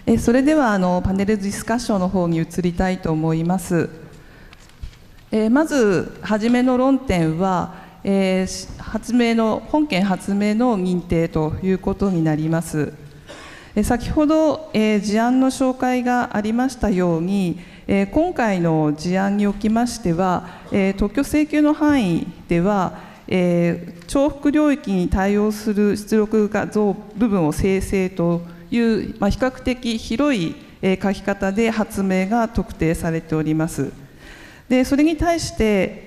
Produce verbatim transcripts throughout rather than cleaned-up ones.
えそれではあのパネルディスカッションの方に移りたいと思います。えまず初めの論点は、えー、発明の本件発明の認定ということになります。え先ほど、えー、事案の紹介がありましたように、えー、今回の事案におきましては、えー、特許請求の範囲では、えー、重複領域に対応する出力画像部分を生成という、まあ、比較的広い、えー、書き方で発明が特定されております。でそれに対して、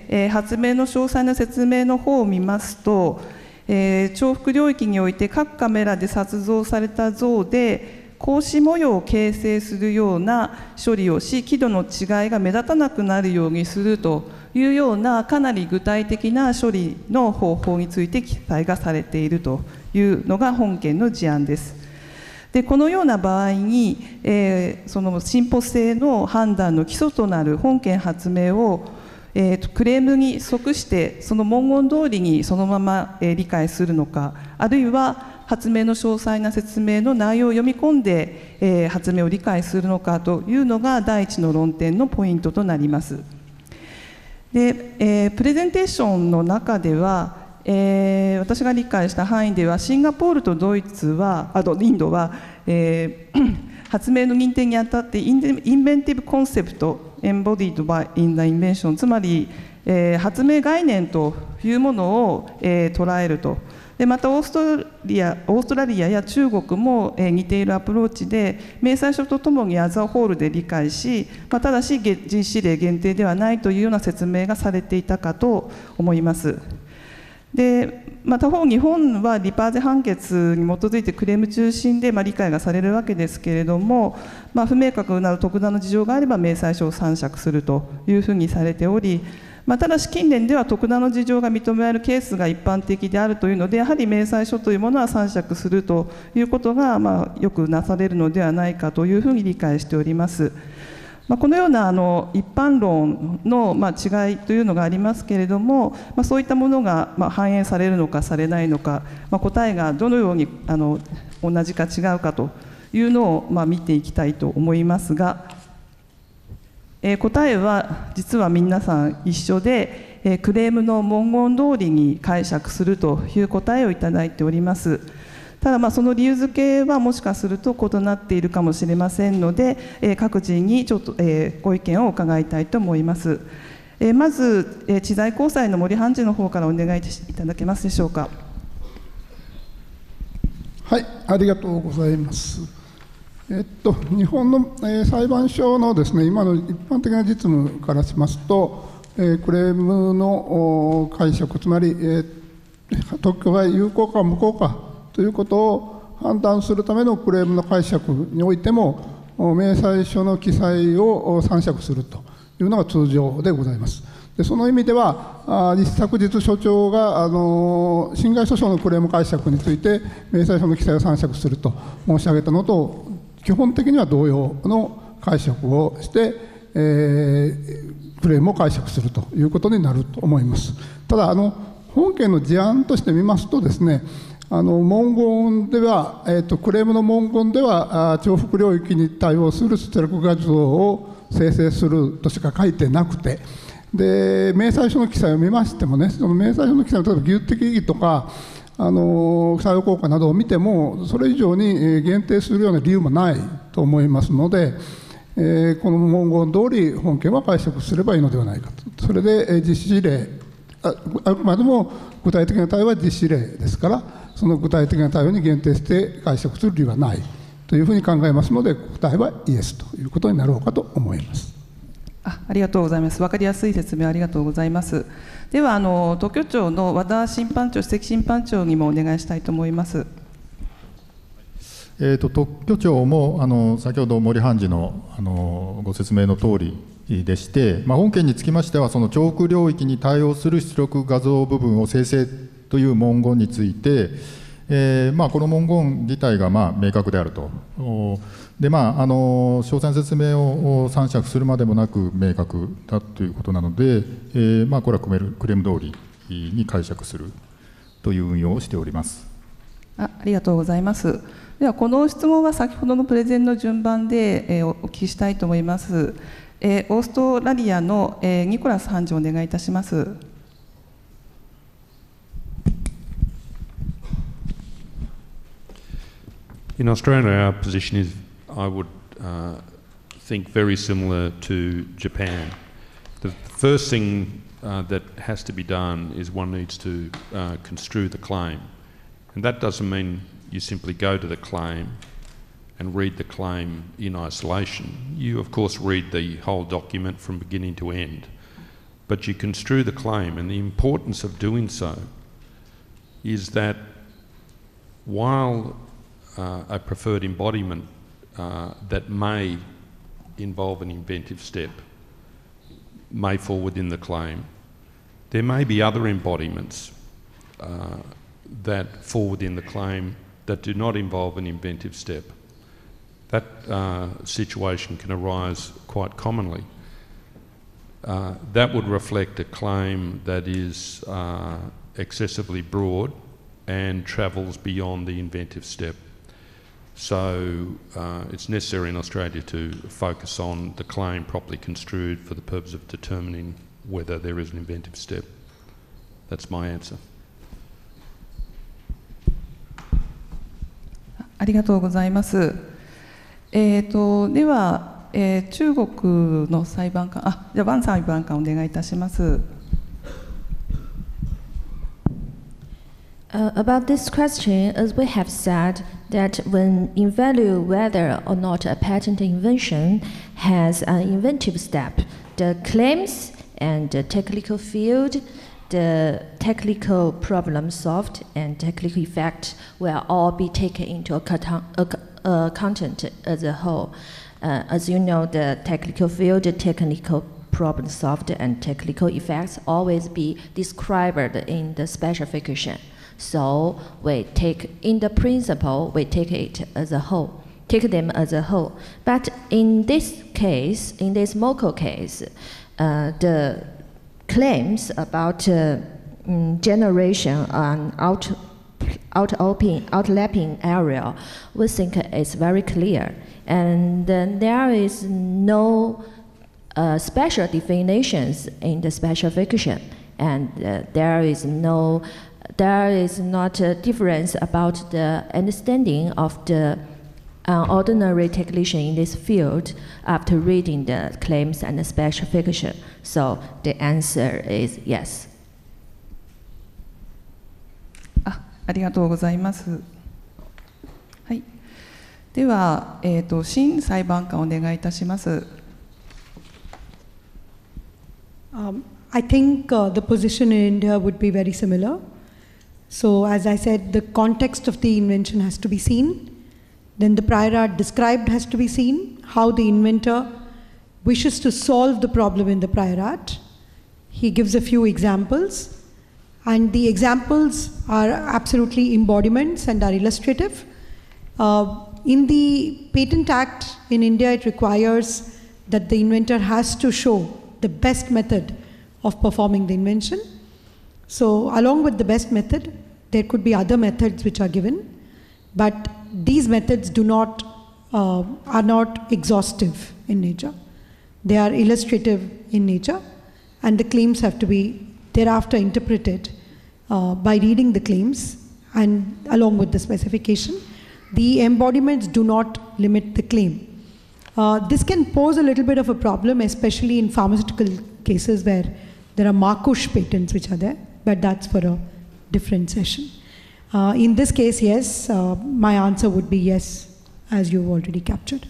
えー、発明の詳細な説明の方を見ますと、えー、重複領域において各カメラで撮像された像で格子模様を形成するような処理をし、輝度の違いが目立たなくなるようにするというようなかなり具体的な処理の方法について記載がされているというのが本件の事案です。でこのような場合に、えー、その進歩性の判断の基礎となる本件発明を、えー、クレームに即してその文言通りにそのまま、えー、理解するのか、あるいは発明の詳細な説明の内容を読み込んで、えー、発明を理解するのかというのが第一の論点のポイントとなります。で、えー、プレゼンテーションの中では、えー、私が理解した範囲ではシンガポールとドイツはあとインドは、えー、発明の認定にあたってインベンティブコンセプト embodied by in the invention、 つまり、えー、発明概念というものを、えー、捉えると。でまたオーストリア、オーストラリアや中国も、えー、似ているアプローチで明細書とともにアザホールで理解し、まあ、ただし実施例限定ではないというような説明がされていたかと思います。でまあ、他方、日本はリパーゼ判決に基づいてクレーム中心で、まあ、理解がされるわけですけれども、まあ、不明確な特段の事情があれば明細書を参酌するというふうにされており、まあ、ただし近年では特段の事情が認められるケースが一般的であるというので、やはり明細書というものは参酌するということが、まあ、よくなされるのではないかというふうに理解しております。まあ、このようなあの一般論のまあ違いというのがありますけれども、まあ、そういったものがまあ反映されるのかされないのか、まあ、答えがどのようにあの同じか違うかというのをまあ見ていきたいと思いますが、えー、答えは実は皆さん一緒で、えー、クレームの文言通りに解釈するという答えをいただいております。ただまあその理由付けはもしかすると異なっているかもしれませんので、えー、各人にちょっと、えー、ご意見を伺いたいと思います。えー、まず、えー、知財高裁の森判事の方からお願いいただけますでしょうか。 はい、ありがとうございます。えっと、日本の、えー、裁判所のですね、今の一般的な実務からしますと、えー、クレームの解釈、つまり、えー、特許が有効か無効かということを判断するためのクレームの解釈においても、明細書の記載を参酌するというのが通常でございます。でその意味では、一昨日所長があの侵害訴訟のクレーム解釈について、明細書の記載を参酌すると申し上げたのと、基本的には同様の解釈をして、えー、クレームを解釈するということになると思います。ただあの本件の事案として見ますとですね、あの文言では、えー、とクレームの文言では重複領域に対応する出力画像を生成するとしか書いてなくて、で明細書の記載を見ましてもね、その明細書の記載の例えば技術的意義とかあの作用効果などを見てもそれ以上に限定するような理由もないと思いますので、えー、この文言通り本件は解釈すればいいのではないかと。それで実施例、ああくまでも具体的な対応は実施例ですから、その具体的な対応に限定して解釈する理由はないというふうに考えますので、答えはイエスということになろうかと思います。 あ, ありがとうございます。分かりやすい説明ありがとうございます。ではあの特許庁の和田審判長、首席審判長にもお願いしたいと思います。 えー、と特許庁もあの先ほど森判事 の, あのご説明の通りでして、まあ、本件につきましてはその重複領域に対応する出力画像部分を生成という文言について、えーまあ、この文言自体がまあ明確であると。でまあ、あの詳細な説明を参酌するまでもなく明確だということなので、えーまあ、これはクレーム通りに解釈するという運用をしております。 あ、ありがとうございます。ではこの質問は先ほどのプレゼンの順番で、えー、お聞きしたいと思います。えー、オーストラリアの、えー、ニコラス判事お願いいたします。 In Australia, our position is, I would uh, think, very similar to Japan. The first thing uh, that has to be done is one needs to uh, construe the claim. And that doesn't mean you simply go to the claim and read the claim in isolation. You, of course, read the whole document from beginning to end. But you construe the claim, and the importance of doing so is that while Uh, a preferred embodiment uh, that may involve an inventive step may fall within the claim. There may be other embodiments uh, that fall within the claim that do not involve an inventive step. That uh, situation can arise quite commonly. Uh, that would reflect a claim that is uh, excessively broad and travels beyond the inventive step. So uh, it's necessary in Australia to focus on the claim properly construed for the purpose of determining whether there is an inventive step. That's my answer. ありがとうございます。えーと、では、えー、中国の裁判官、あ、じゃあワン裁判官お願いいたします。 Uh, about this question, as we have said, that when evaluate whether or not a patent invention has an inventive step, the claims and the technical field, the technical problem solved, and technical effect will all be taken into account, uh, content as a whole. Uh, as you know, the technical field, the technical problem solved, and technical effects always be described in the specification. So we take, in the principle, we take it as a whole, take them as a whole. But in this case, in this MoCo case, uh, the claims about uh, um, generation and out, out-open, outlapping area, we think is very clear. And uh, there is no uh, special definitions in the specification, and uh, there is no There is not a difference about the understanding of the uh, ordinary technician in this field after reading the claims and the specification. So the answer is yes. あ、ありがとうございます。はい。では、えっと、新裁判官お願いいたします。 Um, I think uh, the position in India would be very similar. So as I said, the context of the invention has to be seen. Then the prior art described has to be seen, how the inventor wishes to solve the problem in the prior art. He gives a few examples, and the examples are absolutely embodiments and are illustrative. Uh, in the Patent Act in India, it requires that the inventor has to show the best method of performing the invention. So along with the best method, there could be other methods which are given, but these methods do not, uh, are not exhaustive in nature. They are illustrative in nature, and the claims have to be thereafter interpreted uh, by reading the claims and along with the specification. The embodiments do not limit the claim. Uh, this can pose a little bit of a problem, especially in pharmaceutical cases where there are Marcus patents which are there, but that's for a different session. Uh, in this case, yes, uh, my answer would be yes, as you've already captured it.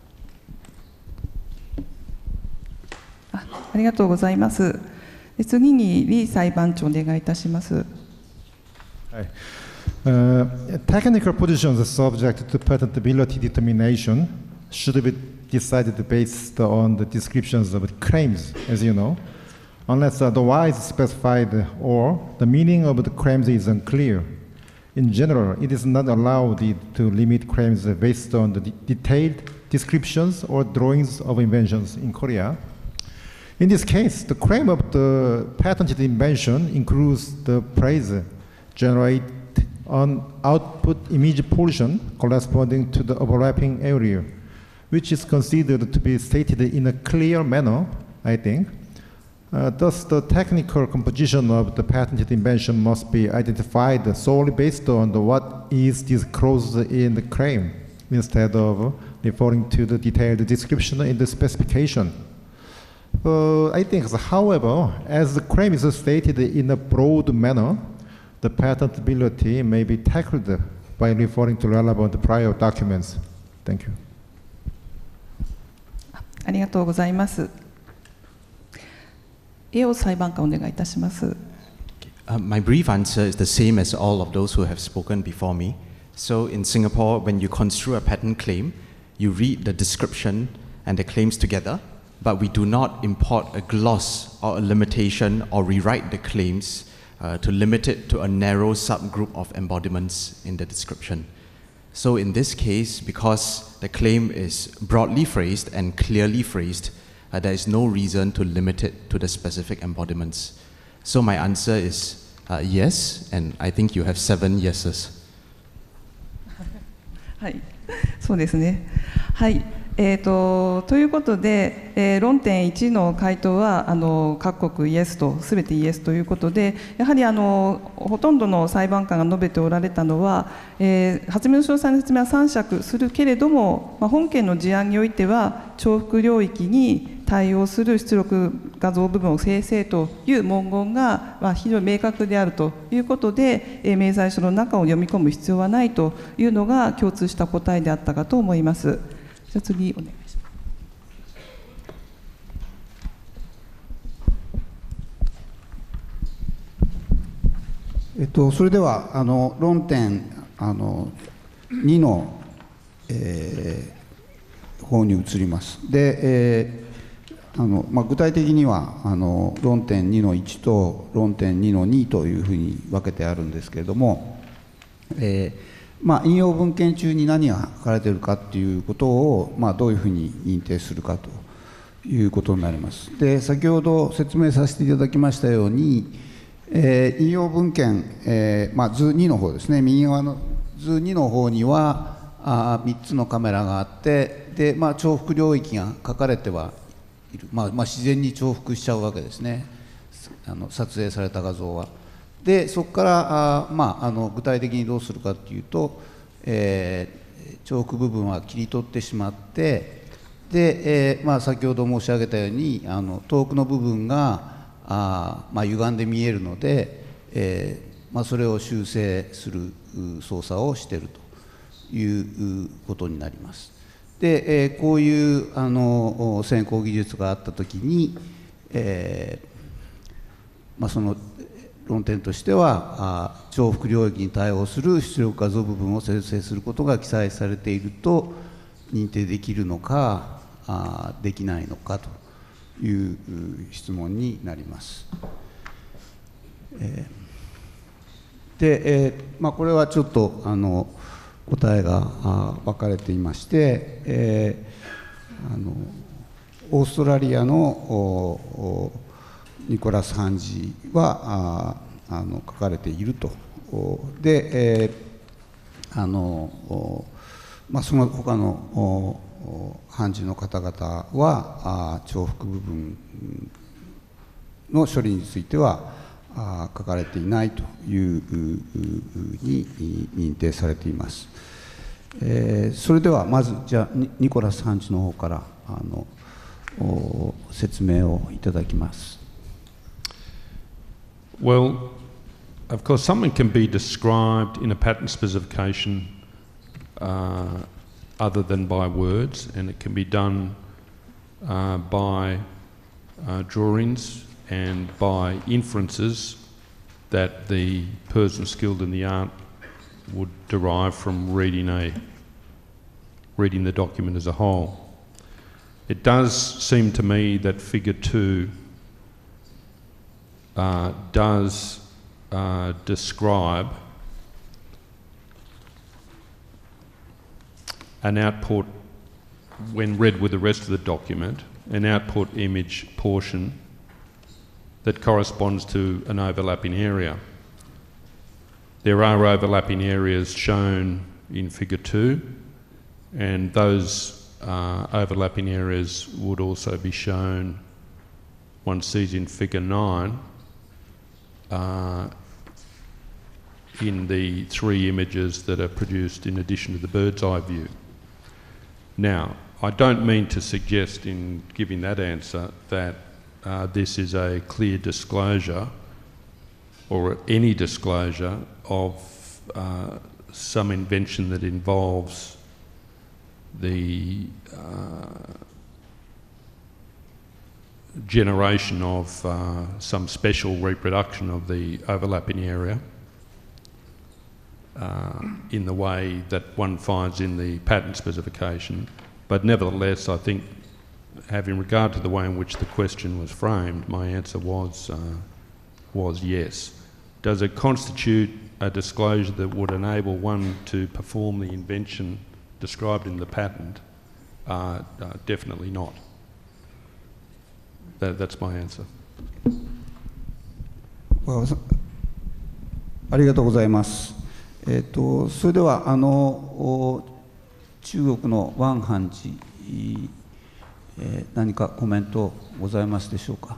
あ、ありがとうございます。で、次にリー裁判長お願いいたします。 はい。Uh, technical positions subject to patentability determination should be decided based on the descriptions of the claims, as you know, unless otherwise specified or the meaning of the claims is unclear. In general, it is not allowed to limit claims based on the de detailed descriptions or drawings of inventions in Korea. In this case, the claim of the patented invention includes the phrase generate on output image portion corresponding to the overlapping area, which is considered to be stated in a clear manner, I think. Uh, thus, the technical composition of the patented invention must be identified solely based on the what is disclosed in the claim, instead of referring to the detailed description in the specification. Uh, I think, however, as the claim is stated in a broad manner, the patentability may be tackled by referring to relevant prior documents. Thank you. ありがとうございます。エオ裁判官お願いいたします。 Uh, my brief answer is the same as all of those who have spoken before me. So in Singapore, when you construe a patent claim, you read the description and the claims together, but we do not import a gloss or a limitation or rewrite the claims uh, to limit it to a narrow subgroup of embodiments in the description. So in this case, because the claim is broadly phrased and clearly phrased, uh, there is no reason to limit it to the specific embodiments. So my answer is uh, yes, and I think you have seven yeses. はい、そうですね。はい。えー、とということで、えー、論点いちの回答はあの各国イエスとすべてイエスということで、やはりあのほとんどの裁判官が述べておられたのは、えー、発明の詳細の説明は参酌するけれども、まあ、本件の事案においては重複領域に対応する出力画像部分を生成という文言が、まあ、非常に明確であるということで、えー、明細書の中を読み込む必要はないというのが共通した答えであったかと思います。じゃあ次お願いします。 えっと、それではあの論点あのにの、えー、方に移ります。で、えーあのまあ、具体的にはあの論点にのいちと論点にのにというふうに分けてあるんですけれども、えーまあ、引用文献中に何が書かれているかということを、まあ、どういうふうに認定するかということになります。で、先ほど説明させていただきましたように、えー、引用文献、えーまあ、図にの方ですね、右側の図にの方にはあみっつのカメラがあって、で、まあ、重複領域が書かれてはいる、まあまあ、自然に重複しちゃうわけですね、あの撮影された画像は。でそこからあ、まあ、あの具体的にどうするかというと、えー、重複部分は切り取ってしまって、で、えーまあ、先ほど申し上げたようにあの遠くの部分があ、まあ、歪んで見えるので、えーまあ、それを修正する操作をしているということになります。で、えー、こういうあの先行技術があったときに、えーまあ、その論点としては重複領域に対応する出力画像部分を生成することが記載されていると認定できるのかあできないのかという質問になります。えー、で、えーまあ、これはちょっとあの答えがあ分かれていまして、えー、あのオーストラリアのおおニコラス・ハンジはああの書かれていると。で、えーあのまあ、その他のハンジの方々はあ重複部分の処理についてはあ書かれていないというふうに認定されています。えー、それではまずじゃあニコラス・ハンジの方からあの説明をいただきます。 Well, of course, something can be described in a patent specification uh, other than by words, and it can be done uh, by uh, drawings and by inferences that the person skilled in the art would derive from reading a reading the document as a whole. It does seem to me that figure two Uh, does uh, describe an output, when read with the rest of the document, an output image portion that corresponds to an overlapping area. there are overlapping areas shown in figure two, and those uh, overlapping areas would also be shown, one sees in figure nine, uh, in the three images that are produced in addition to the bird's eye view. Now, I don't mean to suggest in giving that answer that uh, this is a clear disclosure or any disclosure of uh, some invention that involves the uh, generation of uh, some special reproduction of the overlapping area uh, in the way that one finds in the patent specification. But nevertheless, I think, having regard to the way in which the question was framed, my answer was, uh, was yes. Does it constitute a disclosure that would enable one to perform the invention described in the patent? Uh, uh, definitely not. That, that's my answer. ありがとうございます。えっと、それではあの中国のワンハンジ、えー、何かコメントございますでしょうか。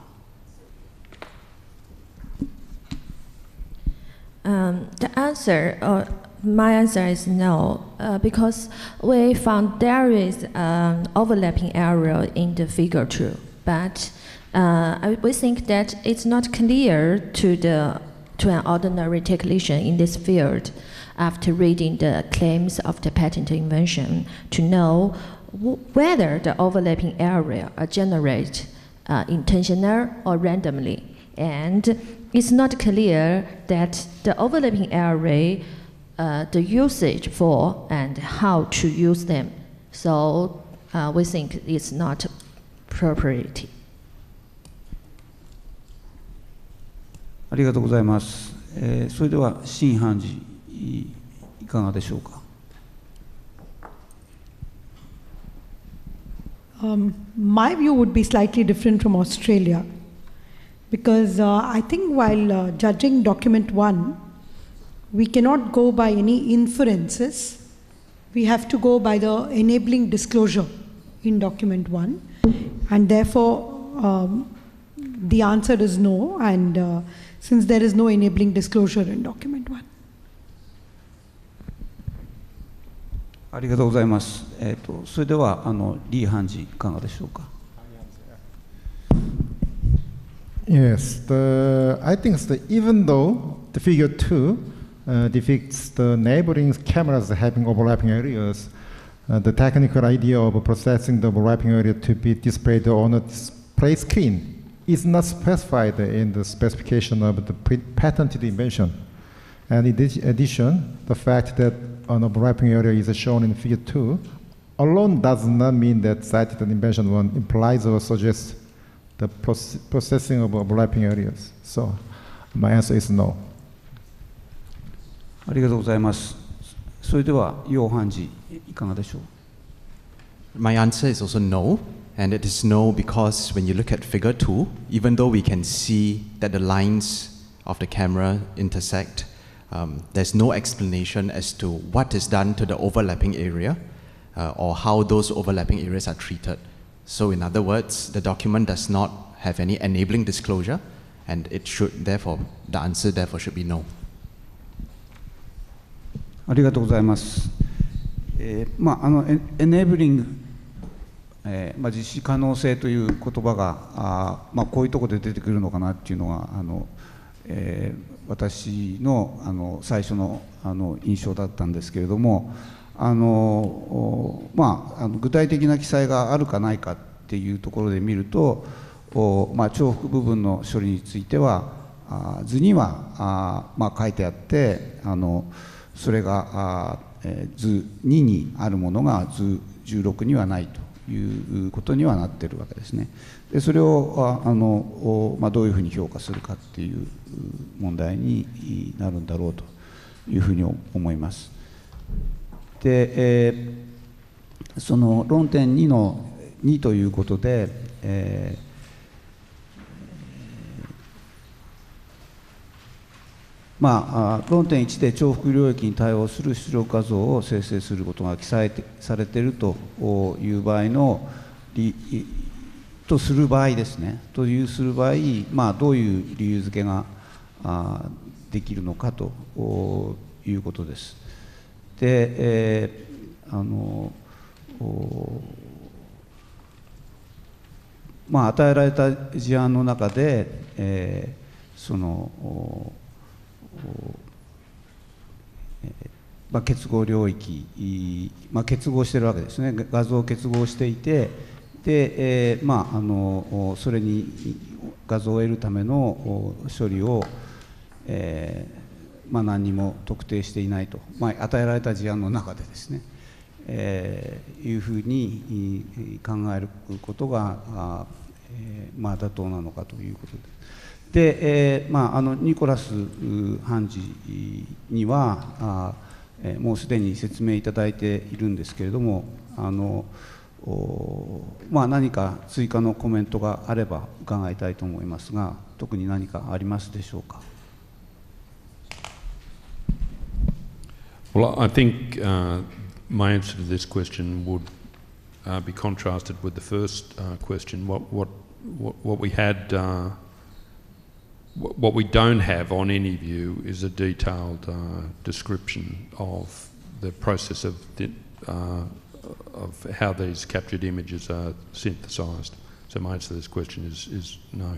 Um, the answer, or my answer is no, uh, because we found there is an overlapping area in the figure two, but uh, we think that it's not clear to the to an ordinary technician in this field after reading the claims of the patent invention to know w whether the overlapping area are generated uh, intentional or randomly. And it's not clear that the overlapping area, uh, the usage for and how to use them. So uh, we think it's not appropriate. ありがとうございます。えー、それでは新判事いかがでしょうか。 Um, my view would be slightly different from Australia, because uh, I think while uh, judging document one, we cannot go by any inferences. We have to go by the enabling disclosure in document one, and therefore um, the answer is no, and uh, since there is no enabling disclosure in document one. ありがとうございます。えっと、それではあのリー判事いかがでしょうか。 Yes, the, I think the, even though the figure two uh, depicts the neighboring cameras having overlapping areas, uh, the technical idea of processing the overlapping area to be displayed on a display screen is not specified in the specification of the patented invention. And in addition, the fact that an overlapping area is shown in figure two alone does not mean that cited invention one implies or suggests the processing of overlapping areas. So my answer is no. ありがとうございます。それでは楊判事いかがでしょう。 My answer is also no, and it is no because when you look at figure two, even though we can see that the lines of the camera intersect, um, there's no explanation as to what is done to the overlapping area uh, or how those overlapping areas are treated. So in other words, the document does not have any enabling disclosure, and it should therefore, the answer therefore should be no. ありがとうございます。えー、まああのエネーブリング、えー、まあ実施可能性という言葉があまあこういうところで出てくるのかなっていうのがあの、えー、私のあの最初のあの印象だったんですけれども。あのまあ、あの具体的な記載があるかないかっていうところで見ると、まあ、重複部分の処理についてはあ図にはあ、まあ、書いてあってあのそれがあ、えー、図ににあるものが図じゅうろくにはないということにはなっているわけですね。でそれをああの、まあ、どういうふうに評価するかっていう問題になるんだろうというふうに思います。でえー、その論点にのにということで、えーまあ、論点いちで重複領域に対応する出力画像を生成することが記載されているという場合のとする場合ですね、というする場合、まあ、どういう理由付けがあできるのかということです。で、えー、あのまあ、与えられた事案の中で、えー、そのまあ、結合領域、まあ、結合しているわけですね、画像を結合していて、で、えーまあ、あのそれに画像を得るための処理を、えーまあ、何にも特定していないと、まあ、与えられた事案の中でですね、えー、いうふうに考えることが、あえーまあ、妥当なのかということです。で、えーまあ、あのニコラス判事にはあ、えー、もうすでに説明いただいているんですけれども、あのまあ、何か追加のコメントがあれば伺いたいと思いますが、特に何かありますでしょうか。 Well, I think uh, my answer to this question would uh, be contrasted with the first uh, question. What what what, what we had. Uh, What we don't have on any view is a detailed uh, description of the process of, the, uh, of how these captured images are synthesized. So my answer to this question is, is no.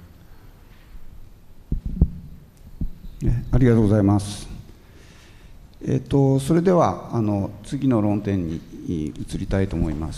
ありがとうございます。えっと、それではあの次の論点に移りたいと思います。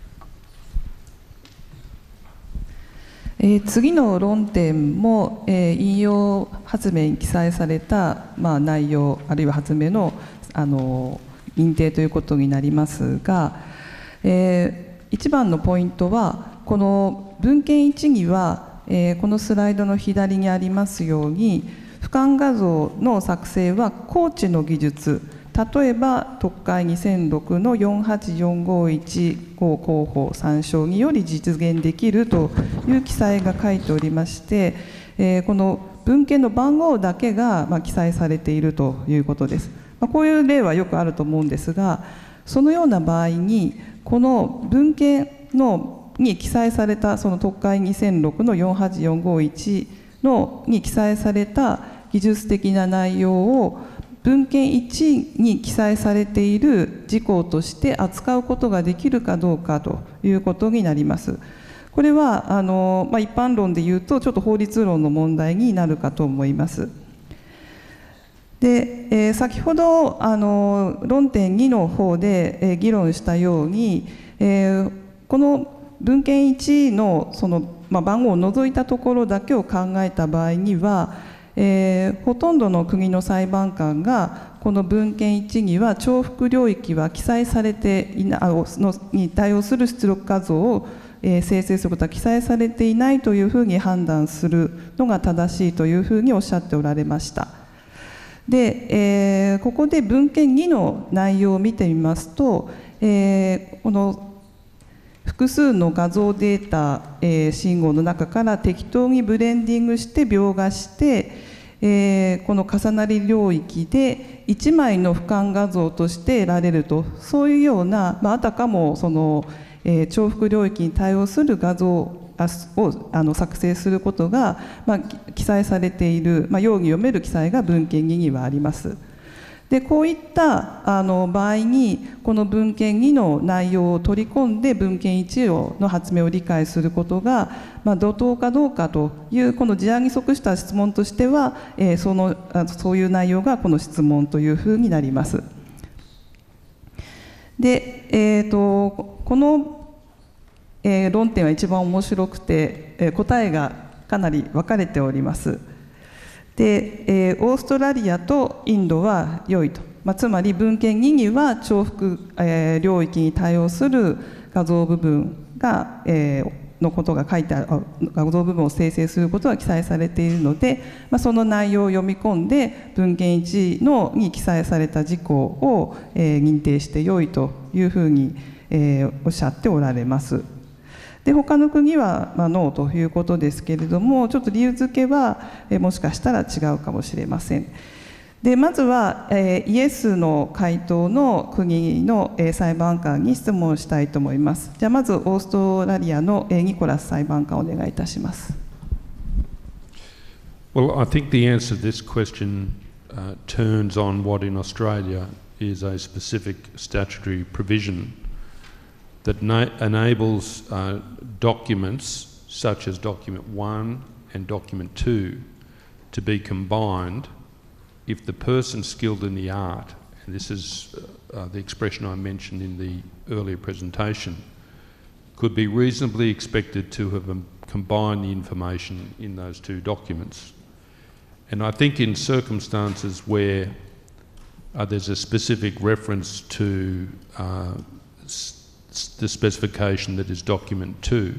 えー、次の論点も、えー、引用発明に記載された、まあ、内容あるいは発明の、あの認定ということになりますが、えー、一番のポイントはこの文献いちには、えー、このスライドの左にありますように俯瞰画像の作成は高知の技術、例えば特会にせんろくのよんはちよんごいち号広報参照により実現できるという記載が書いておりまして、えー、この文献の番号だけが、まあ、記載されているということです。まあ、こういう例はよくあると思うんですが、そのような場合にこの文献のに記載されたその特会にせんろくのよんはちよんごいちのに記載された技術的な内容を文献いちに記載されている事項として扱うことができるかどうかということになります。これはあの、まあ、一般論で言うとちょっと法律論の問題になるかと思います。で、えー、先ほどあの論点にの方で、えー、議論したように、えー、この文献いちのその、まあ、番号を除いたところだけを考えた場合には、えー、ほとんどの国の裁判官がこの文献いちには重複領域は記載されていなのに対応する出力画像を、えー、生成することは記載されていないというふうに判断するのが正しいというふうにおっしゃっておられました。で、えー、ここで文献にの内容を見てみますと、えー、この複数の画像データ、えー、信号の中から適当にブレンディングして描画して、えー、この重なり領域でいちまいの俯瞰画像として得られると、そういうような、まあ、あたかもその、えー、重複領域に対応する画像をあの作成することが、まあ、記載されている、まあ、ように読める記載が文献ににはあります。でこういったあの場合にこの文献にの内容を取り込んで文献いちの発明を理解することが、まあ、妥当かどうかというこの事案に即した質問としては、えー、そのそういう内容がこの質問というふうになります。で、えー、とこの、えー、論点は一番面白くて、えー、答えがかなり分かれております。で、えー、オーストラリアとインドは良いと、まあ、つまり文献にには重複、えー、領域に対応する画像部分が、えー、のことが書いてある画像部分を生成することが記載されているので、まあ、その内容を読み込んで文献いちのに記載された事項を、えー、認定して良いというふうに、えー、おっしゃっておられます。 で他の国は、まあ、ノーということですけれども、ちょっと理由付けは、えもしかしたら違うかもしれません。でまずは、えー、イエスの回答の国の、えー、裁判官に質問したいと思います。じゃあまずオーストラリアの、えー、ニコラス裁判官お願いいたします。 Well, I think the answer to this question uh, turns on what in Australia is a specific statutory provision that na- enables uh, documents such as document one and document two to be combined if the person skilled in the art, and this is uh, the expression I mentioned in the earlier presentation, could be reasonably expected to have um, combined the information in those two documents. And I think in circumstances where uh, there's a specific reference to uh, s- the specification that is document two,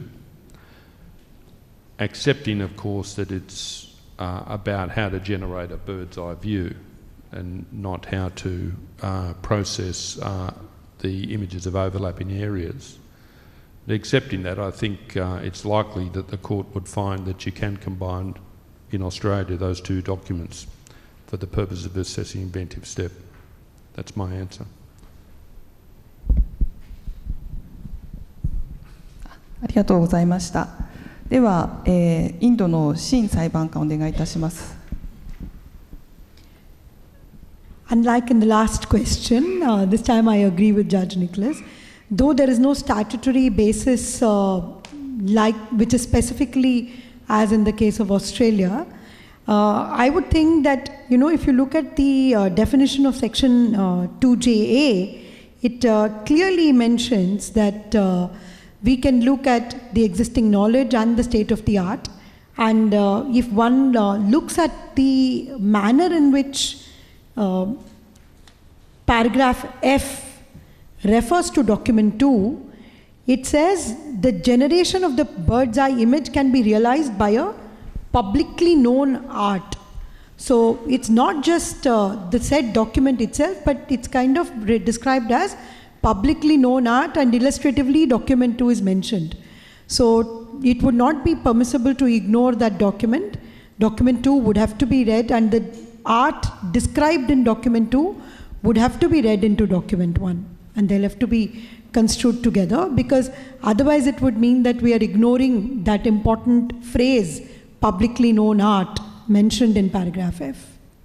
accepting of course that it's Uh, about how to generate a bird's eye view and not how to uh, process uh, the images of overlapping areas. But accepting that, I think uh, it's likely that the court would find that you can combine in Australia those two documents for the purpose of assessing inventive step. That's my answer. ありがとうございました。では、えー、インドのシン裁判官お願いいたします。 Unlike in the last question, uh, this time I agree with Judge Nicholas. Though there is no statutory basis uh, like which is specifically as in the case of Australia, uh, I would think that, you know, if you look at the uh, definition of section uh, two J A, it uh, clearly mentions that uh, we can look at the existing knowledge and the state of the art, and uh, if one uh, looks at the manner in which uh, paragraph F refers to document two, it says the generation of the bird's eye image can be realized by a publicly known art. So it's not just uh, the said document itself, but it's kind of re- described as publicly known art, and illustratively document two is mentioned. So it would not be permissible to ignore that document. Document two would have to be read, and the art described in document two would have to be read into document one, and they'll have to be construed together, because otherwise it would mean that we are ignoring that important phrase, publicly known art, mentioned in paragraph F.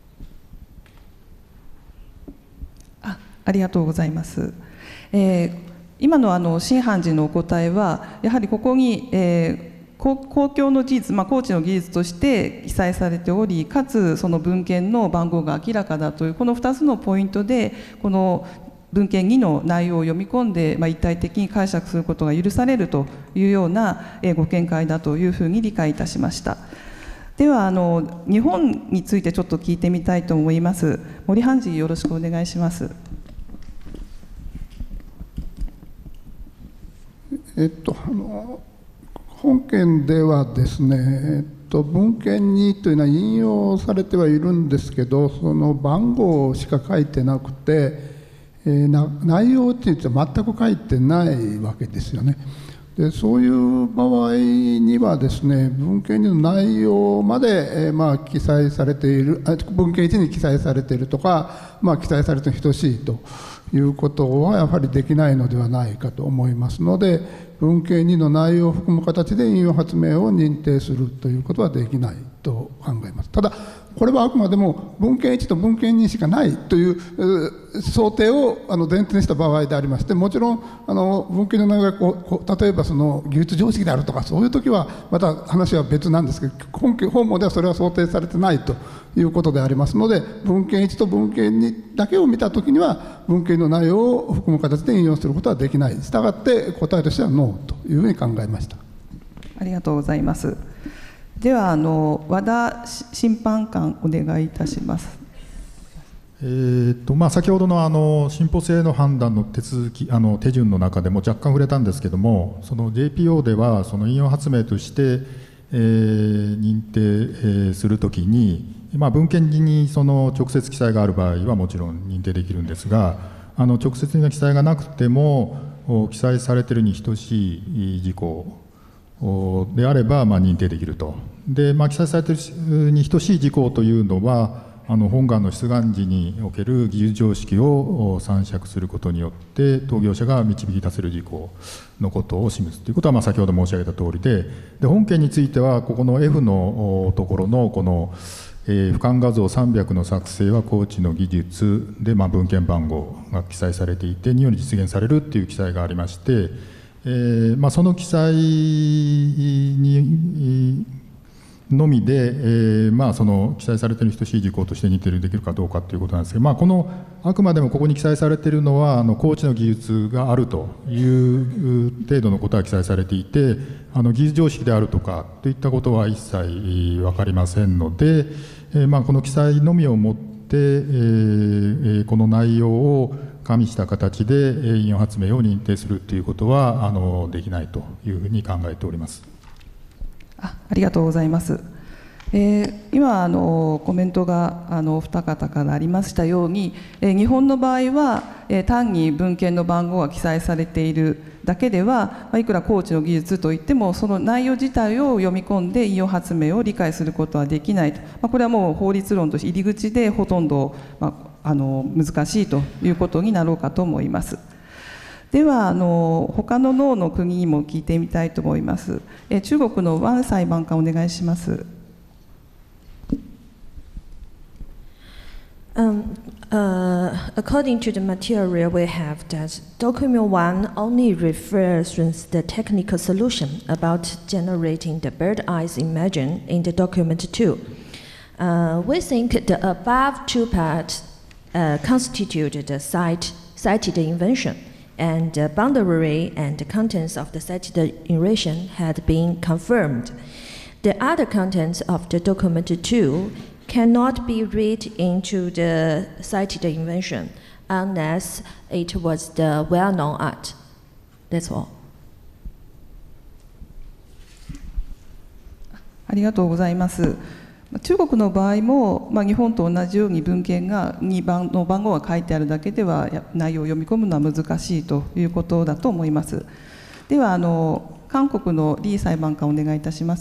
あ、ありがとうございます。えー、今のあの真犯人のお答えはやはりここに、えー、公公共の事実、まあ、高知の技術として記載されており、かつその文献の番号が明らかだというこのふたつのポイントでこの文献にの内容を読み込んで、まあ、一体的に解釈することが許されるというような、えー、ご見解だというふうに理解いたしました。ではあの日本についてちょっと聞いてみたいと思います。森判事、よろしくお願いします。 えっと、あの本件ではですね、えっと、文献にというのは引用されてはいるんですけど、その番号しか書いてなくて、えー、な内容については全く書いてないわけですよね。でそういう場合にはですね、文献にの内容まで、えーまあ、記載されている、文献いちに記載されているとか、まあ、記載されて等しいということはやはりできないのではないかと思いますので、文献にの内容を含む形で引用発明を認定するということはできないと考えます。ただこれはあくまでも文献いちと文献にしかないという想定をあの前提にした場合でありまして、もちろんあの文献の内容がこうこう例えばその技術常識であるとかそういう時はまた話は別なんですけど、本本文ではそれは想定されてないということでありますので、文献いちと文献にだけを見た時には文献の内容を含む形で引用することはできない。したがって答えとしてはノーというふうに考えました。 ありがとうございます。ではあの和田審判官お願いいたします。 えーとまあ、先ほどのあの進歩性の判断の手続きあの手順の中でも若干触れたんですけども、その ジェイピーオー ではその引用発明として、えー、認定、えー、するときに、まあ、文献にその直接記載がある場合はもちろん認定できるんですが、あの直接的な記載がなくても記載されているに等しい事項であれば、まあ、認定できると。で、まあ、記載されているに等しい事項というのは、あの本願の出願時における技術常識を参酌することによって当業者が導き出せる事項のことを示すということは、まあ、先ほど申し上げた通りで、で本件についてはここの F のところのこの、えー、俯瞰画像さんびゃくの作成は高知の技術で、まあ、文献番号が記載されていてにより実現されるという記載がありまして、えーまあ、その記載にのみで、えーまあ、その記載されている等しい事項として認定できるかどうかということなんですけど、まあ、このあくまでもここに記載されているのはあの高知の技術があるという程度のことは記載されていて、あの技術常識であるとかといったことは一切分かりませんので、えーまあ、この記載のみをもって、えー、この内容を加味した形で引用発明を認定するということはあのできないというふうに考えております。 あ, ありがとうございます。えー、今あのコメントがあのお二方からありましたように、えー、日本の場合は、えー、単に文献の番号が記載されているだけでは、まあ、いくら高知の技術といってもその内容自体を読み込んで引用発明を理解することはできないと、まあ、これはもう法律論として入り口でほとんど、まあ、あの難しいということになろうかと思います。ではあの他の脳の国にも聞いてみたいと思います。え中国のワン裁判官お願いします。 Um, uh, according to the material we have, that document one only refers to the technical solution about generating the bird eyes image in the document two. Uh, we think the above two parts uh, constitute the cite, cited invention, and the boundary and the contents of the cited invention had been confirmed. The other contents of the document two cannot be read into the cited invention unless it was the well-known art. That's all. ありがとうございます。中国の場合も、まあ、日本と同じように文献がにばんの番号が書いてあるだけでは内容を読み込むのは難しいということだと思います。ではあの韓国のリー裁判官お願いいたします。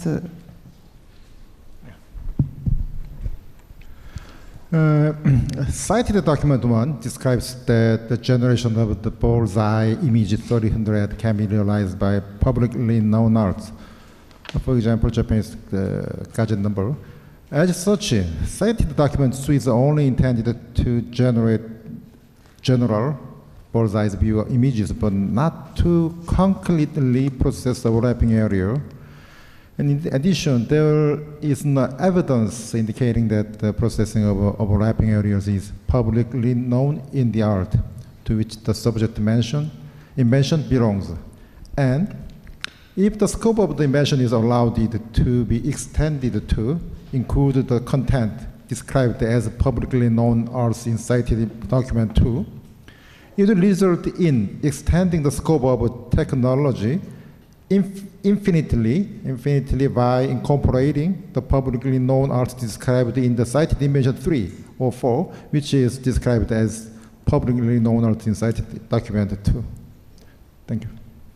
Uh, cited document one describes that the generation of the bullseye image three hundred can be realized by publicly known arts. For example, Japanese uh, gadget number. As such, cited document two is only intended to generate general bullseye view images, but not to concretely process the overlapping area. And in addition, there is no evidence indicating that the processing of overlapping areas is publicly known in the art to which the subject mention, invention belongs. And if the scope of the invention is allowed to be extended to include the content described as publicly known arts in cited document two, it will result in extending the scope of technology inf infinitely, infinitely by incorporating the publicly known arts described in the cited invention three or four, which is described as publicly known arts in cited document two. Thank you.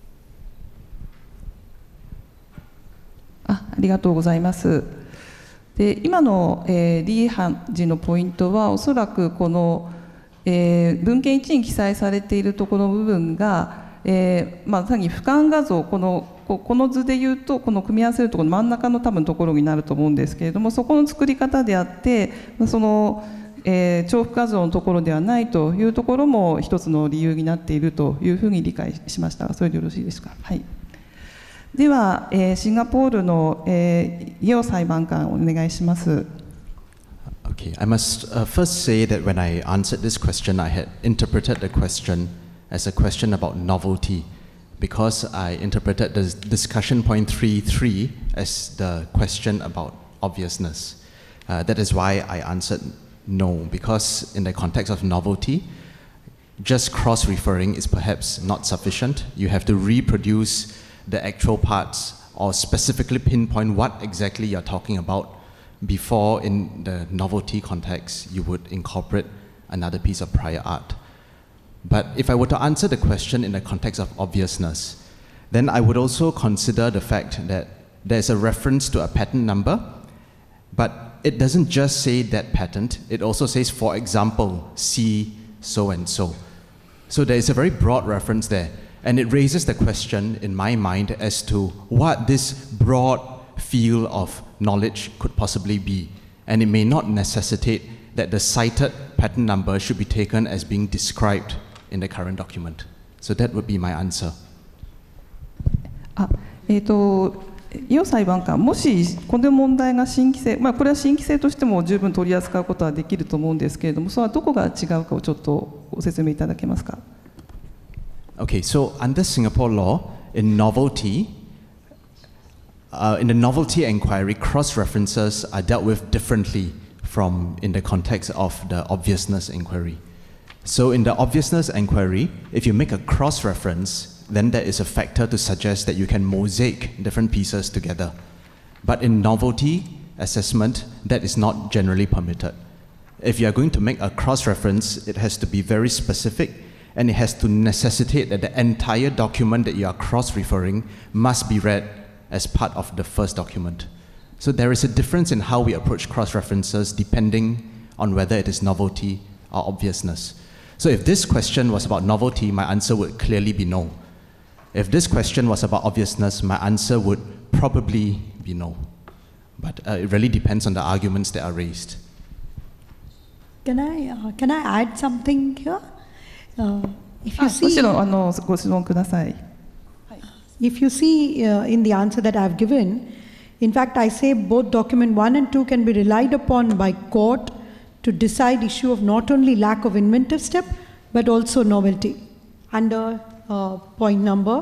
あ、ありがとうございます。で今の、えー、リー判事のポイントはおそらくこの、えー、文献いちに記載されているところの部分が、えーまあ、さらに俯瞰画像このこの図でいうとこの組み合わせるところの真ん中の多分ところになると思うんですけれども、そこの作り方であってその、えー、重複画像のところではないというところも一つの理由になっているというふうに理解しましたが、それでよろしいですか。はい、では、えー、シンガポールの、えー、イエオ裁判官お願いします。 Okay, I must uh, first say that when I answered this question, I had interpreted the question as a question about novelty, because I interpreted the discussion point three three as the question about obviousness. Uh, that is why I answered no, because in the context of novelty, just cross-referring is perhaps not sufficient. You have to reproduce the actual parts or specifically pinpoint what exactly you're talking about before, in the novelty context, you would incorporate another piece of prior art. But if I were to answer the question in the context of obviousness, then I would also consider the fact that there's a reference to a patent number, but it doesn't just say that patent, it also says, for example, C so and so. So there is a very broad reference there, and it raises the question in my mind as to what this broad field of knowledge could possibly be, and it may not necessitate that the cited patent number should be taken as being described in the current document. So that would be my answer. あ、えーと、イオ裁判官、もしこの問題が新規性、まあ、これは新規性としても十分取り扱うことはできると思うんですけれども、それはどこが違うかをちょっとご説明いただけますか。 Okay, so under Singapore law, in novelty, uh, in the novelty inquiry, cross-references are dealt with differently from in the context of the obviousness inquiry. So in the obviousness inquiry, if you make a cross-reference, then there is a factor to suggest that you can mosaic different pieces together. But in novelty assessment, that is not generally permitted. If you are going to make a cross-reference, it has to be very specific, and it has to necessitate that the entire document that you are cross-referring must be read as part of the first document. So there is a difference in how we approach cross-references depending on whether it is novelty or obviousness. So if this question was about novelty, my answer would clearly be no. If this question was about obviousness, my answer would probably be no. But uh, it really depends on the arguments that are raised. Can I, uh, can I add something here? Uh, if you も see, ちろんあのご質問ください。 if you see uh, in the answer that I've given, in fact, I say both document one and two can be relied upon by court to decide issue of not only lack of inventive step, but also novelty. Under uh, point number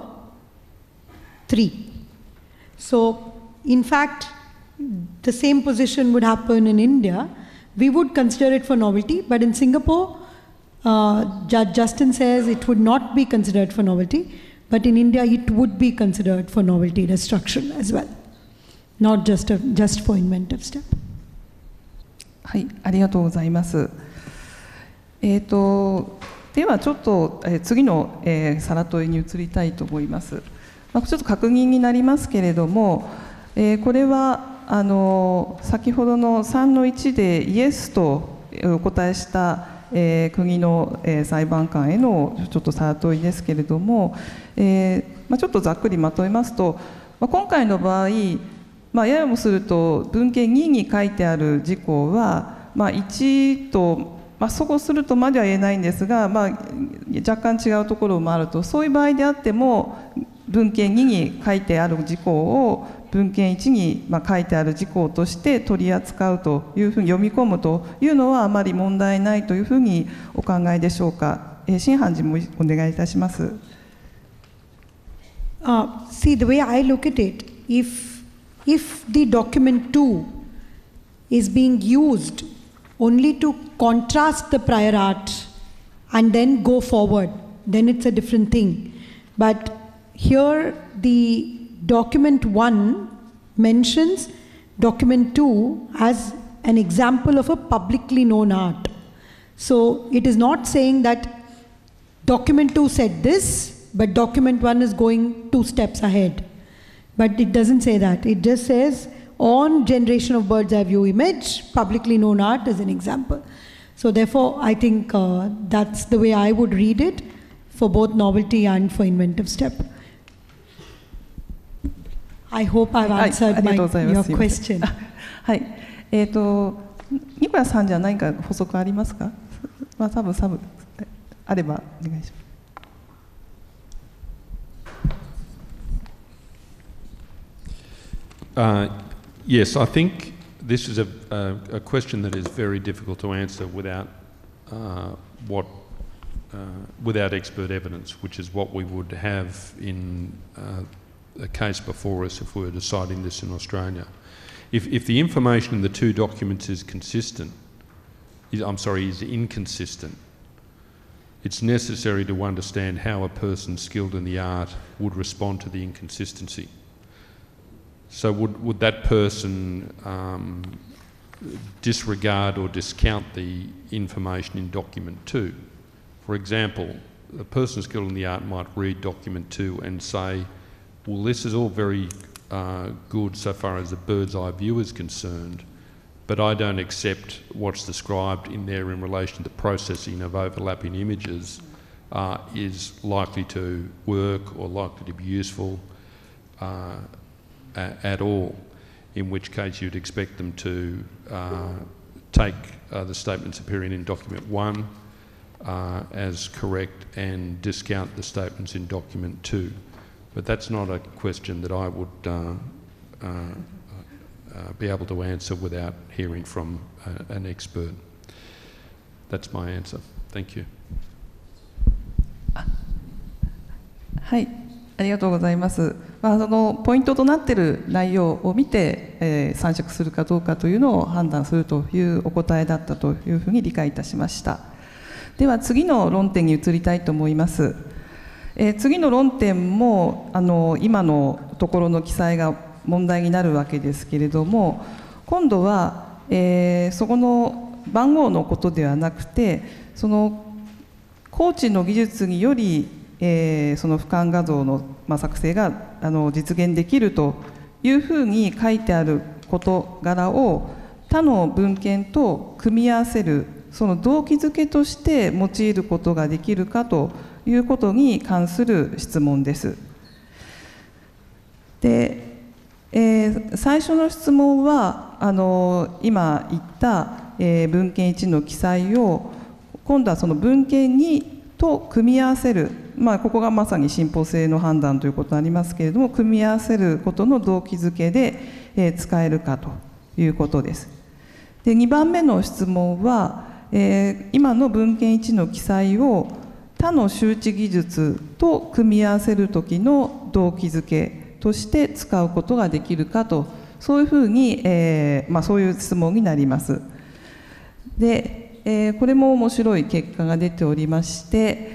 three. So, in fact, the same position would happen in India. We would consider it for novelty, but in Singapore, uh, Judge Justin says it would not be considered for novelty, but in India it would be considered for novelty destruction as well, not just, a, just for inventive step. はい、ありがとうございます。えーと、ではちょっと、えー、次の、えー、さら問いに移りたいと思います。まあ、ちょっと確認になりますけれども、えー、これはあの先ほどのさんのいちでイエスとお答えした、えー、国の、えー、裁判官へのちょっとさら問いですけれども、えーまあ、ちょっとざっくりまとめますと、まあ、今回の場合、まあ、ややもすると文献にに書いてある事項は、まあ、いちと、まあ、そこするとまでは言えないんですが、まあ、若干違うところもあると、そういう場合であっても文献にに書いてある事項を文献いちにまあ書いてある事項として取り扱うというふうに読み込むというのはあまり問題ないというふうにお考えでしょうか。えー、新判事もお願いいたします。 Uh, see, the way I look at it, if if the document two is being used only to contrast the prior art and then go forward, then it's a different thing. But here the document one mentions document two as an example of a publicly known art. So it is not saying that document two said this, but document one is going two steps ahead. But it doesn't say that. It just says on generation of bird's eye view image, publicly known art as an example. So therefore, I think uh, that's the way I would read it for both novelty and for inventive step. I hope I've answered my, your question. はい、えっと、ニコラさんじゃ何か補足ありますか？まあ、多分サブあればお願いします。 Uh, yes, I think this is a, a, a question that is very difficult to answer without uh, what uh, without expert evidence, which is what we would have in uh, a case before us if we were deciding this in Australia. If, if the information in the two documents is consistent, is, I'm sorry, is inconsistent, it's necessary to understand how a person skilled in the art would respond to the inconsistency. So would, would that person um, disregard or discount the information in document two? For example, a person skilled in the art might read document two and say, well, this is all very uh, good so far as the bird's eye view is concerned, but I don't accept what's described in there in relation to processing of overlapping images uh, is likely to work or likely to be useful uh, a- at all, in which case you'd expect them to uh, take uh, the statements appearing in document one uh, as correct and discount the statements in document two. But that's not a question that I would uh, uh, uh, be able to answer without hearing from uh, an expert. That's my answer. Thank you. はい、ありがとうございます。まあ、そのポイントとなっている内容を見て、えー、参酌するかどうかというのを判断するというお答えだったというふうに理解いたしました。では次の論点に移りたいと思います。えー、次の論点もあの今のところの記載が問題になるわけですけれども、今度は、えー、そこの番号のことではなくて、その高知の技術により、えー、その俯瞰画像の、まあ、作成があの実現できるというふうに書いてある事柄を他の文献と組み合わせる、その動機づけとして用いることができるかということに関する質問です。で、えー、最初の質問はあの今言った、えー、文献いちの記載を今度はその文献にと組み合わせる、まあ、ここがまさに信憑性の判断ということになりますけれども、組み合わせることの動機づけで、えー、使えるかということです。で、にばんめの質問は、えー、今の文献いちの記載を他の周知技術と組み合わせる時の動機づけとして使うことができるかと、そういうふうに、えーまあ、そういう質問になります。で、えー、これも面白い結果が出ておりまして、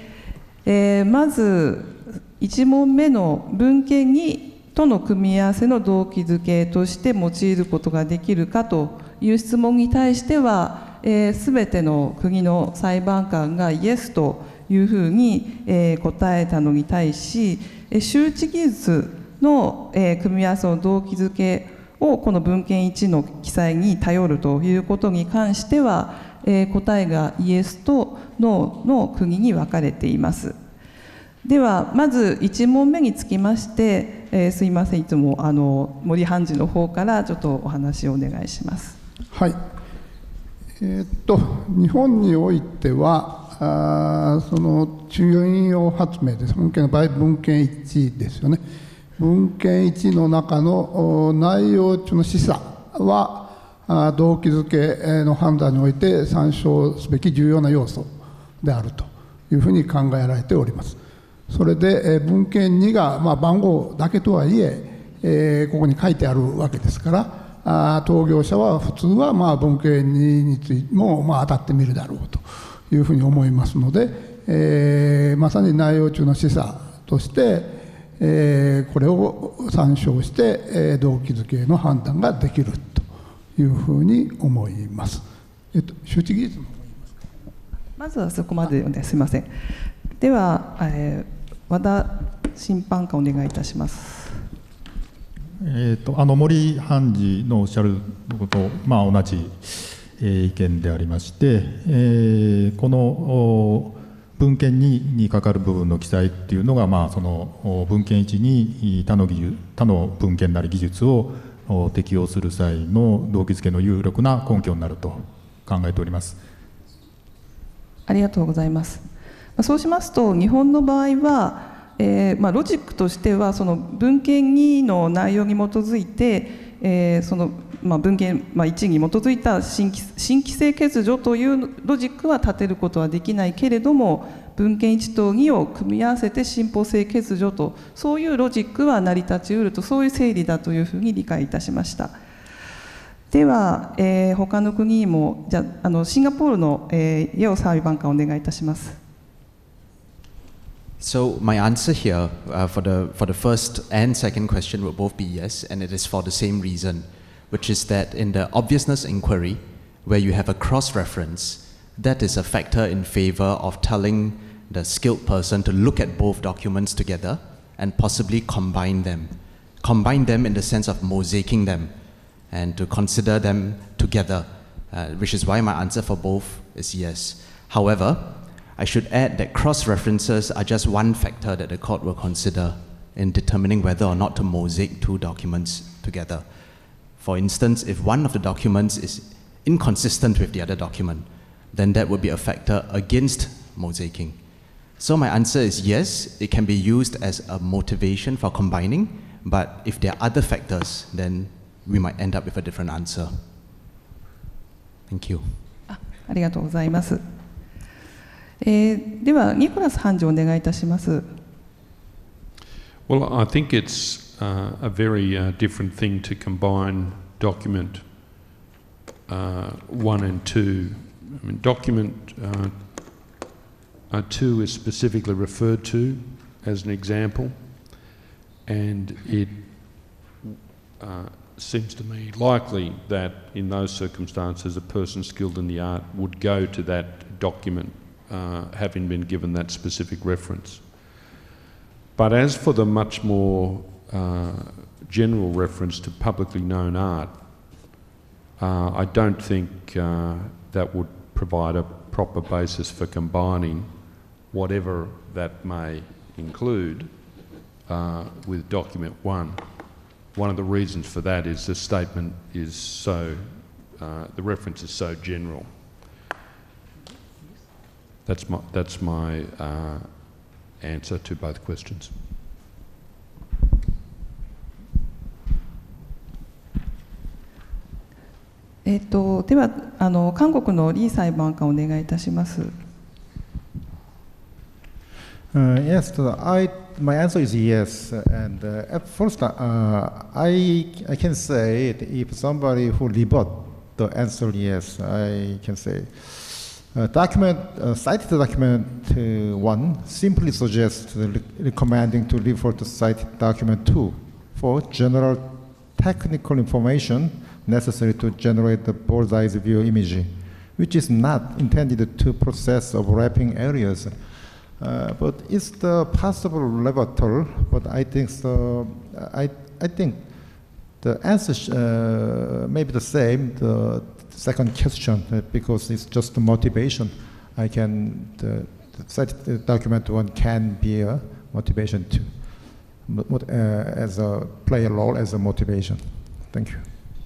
えー、まずいち問目の文献にとの組み合わせの動機づけとして用いることができるかという質問に対しては、えー、全ての国の裁判官がイエスというふうに、えー、答えたのに対し、周知技術の、えー、組み合わせの動機づけをこの文献いちの記載に頼るということに関しては、えー、答えがイエスとノーの国に分かれています。ではまずいち問目につきまして、えー、すいません、いつもあの森判事の方からちょっとお話をお願いします。 はい、えー、っと日本においてはあその中央引用発明です。本件の場合文献いちですよね。文献いちの中の内容中の示唆は動機づけの判断において参照すべき重要な要素であるというふうに考えられております。それで文献にが、まあ、番号だけとはいええー、ここに書いてあるわけですから、あ当業者は普通はまあ文献にについてもまあ当たってみるだろうというふうに思いますので、えー、まさに内容中の示唆として、えー、これを参照して、えー、動機づけの判断ができるというふうに思います。えっと、周知技術の方がいいますか。 まずはそこまでですみません。では、えー、和田審判官お願いいたします。 えー、とあの森判事のおっしゃること、まあ、同じ、えー、意見でありまして、えー、この文献ににかかる部分の記載っていうのが、まあ、その文献いちに他の技術他の文献なり技術を適用する際の動機づけの有力な根拠になると考えております。 ありがとうございます。そうしますと日本の場合は、えーまあ、ロジックとしてはその文献にの内容に基づいて、えーそのまあ、文献、まあ、いちに基づいた新規、新規性欠如というロジックは立てることはできないけれども、文献いちとにを組み合わせて新法性欠如と、そういうロジックは成り立ちうると、そういう整理だというふうに理解いたしました。では、えー、他の国にもじゃあのシンガポールの、えー、イエオ裁判官お願いいたします。 So my answer here uh, for the for the first and second question will both be yes, and it is for the same reason, which is that in the obviousness inquiry, where you have a cross-reference, that is a factor in favor of telling the skilled person to look at both documents together and possibly combine them. Combine them in the sense of mosaicing them and to consider them together, uh, which is why my answer for both is yes. However, I should add that cross-references are just one factor that the court will consider in determining whether or not to mosaic two documents together. For instance, if one of the documents is inconsistent with the other document, then that would be a factor against mosaicing. So my answer is yes, it can be used as a motivation for combining, but if there are other factors, then we might end up with a different answer. Thank you. あ、ありがとうございます。えー、ではニコラス判事お願いいたします。 Well, I think it's uh, a very uh, different thing to combine document uh, one and two. I mean, document uh, uh, two is specifically referred to as an example, and it uh, seems to me likely that in those circumstances a person skilled in the art would go to that document uh, having been given that specific reference. But as for the much more uh, general reference to publicly known art, uh, I don't think uh, that would provide a proper basis for combining whatever that may include uh, with document one. One of the reasons for that is the statement is so, uh, the reference is so general. That's my, that's my uh, answer to both questions. えっと、ではあの韓国のリー裁判官お願いいたします。 Uh, yes, the, I, my answer is yes. And uh, at first, uh, I, I can say it, if somebody who rebut the answer yes, I can say. Uh, document, uh, cited document uh, one simply suggests uh, recommending to refer to cited document two for general technical information necessary to generate the bullseye view image, which is not intended to process overlapping areas. Uh, but it's the possible levator, but I think so, I, I think the answer uh, may be the same, the second question, uh, because it's just the motivation. I can, the, the document one can be a motivation to, uh, as a, play a role as a motivation. Thank you.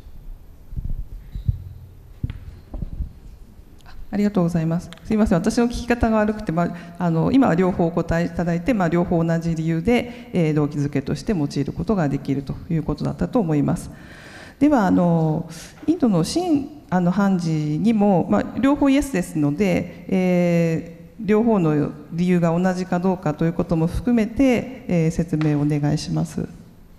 ありがとうございます。すみません、私の聞き方が悪くて、まあ、あの今は両方お答えいただいて、まあ、両方同じ理由で、えー、動機づけとして用いることができるということだったと思います。ではあのインドの新あの判事にも、まあ、両方イエスですので、えー、両方の理由が同じかどうかということも含めて、えー、説明をお願いします。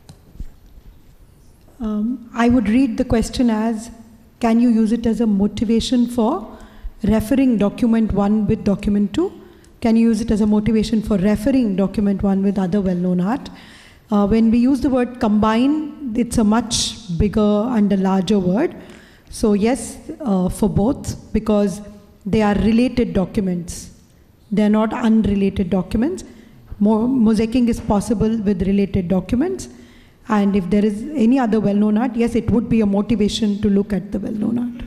Um, I would read the question as, can you use it as a motivation for referring document one with document two? Can you use it as a motivation for referring document one with other well-known art? Uh, when we use the word combine, it's a much bigger and a larger word. So yes, uh, for both, because they are related documents. They are not unrelated documents. Mo mosaicing is possible with related documents. And if there is any other well-known art, yes, it would be a motivation to look at the well-known art.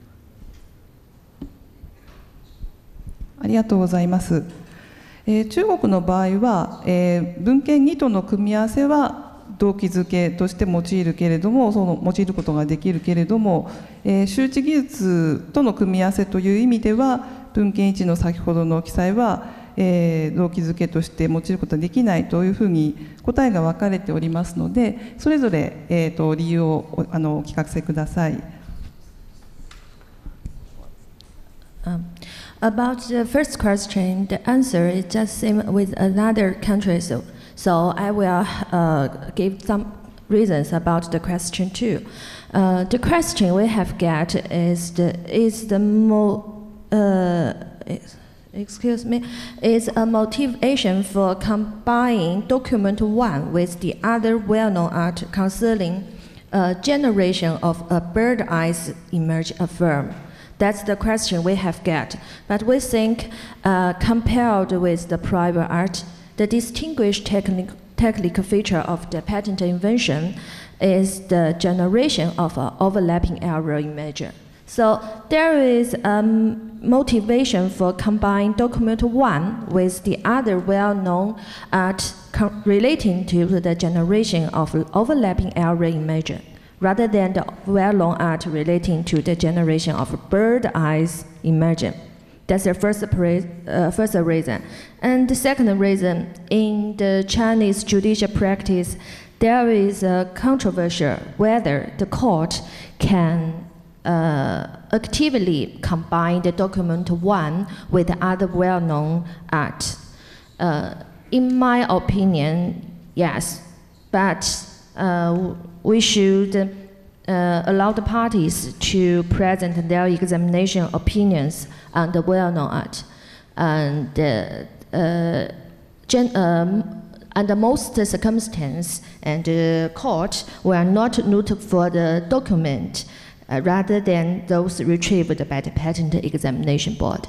ありがとうございます。えー、中国の場合は、えー、文献にとの組み合わせは動機づけとして用いるけれども、その用いることができるけれども、えー、周知技術との組み合わせという意味では、文献いちの先ほどの記載は、えー、動機づけとして用いることはできないというふうに答えが分かれておりますので、それぞれ、えー、と理由をあのお聞かせください。 Um, about the first question, the answer is just same with another country. So, so I will uh, give some reasons about the question too. Uh, the question we have got is the is the mo uh, excuse me is a motivation for combining document one with the other well-known art concerning a generation of a bird eyes image affirm. That's the question we have got. But we think, uh, compared with the private art, the distinguished technic technical feature of the patent invention is the generation of an overlapping error image. So there is a motivation for combine document one with the other well-known art relating to the generation of overlapping error image, rather than the well-known art relating to the generation of bird eyes image. That's the first, uh, first reason. And the second reason, in the Chinese judicial practice, there is a controversy whether the court can uh, actively combine the document one with other well-known art. Uh, in my opinion, yes, but uh, we should uh, allow the parties to present their examination opinions on the well-known art. And uh, uh, gen um, under most circumstances, and the court will not look for the document uh, rather than those retrieved by the patent examination board.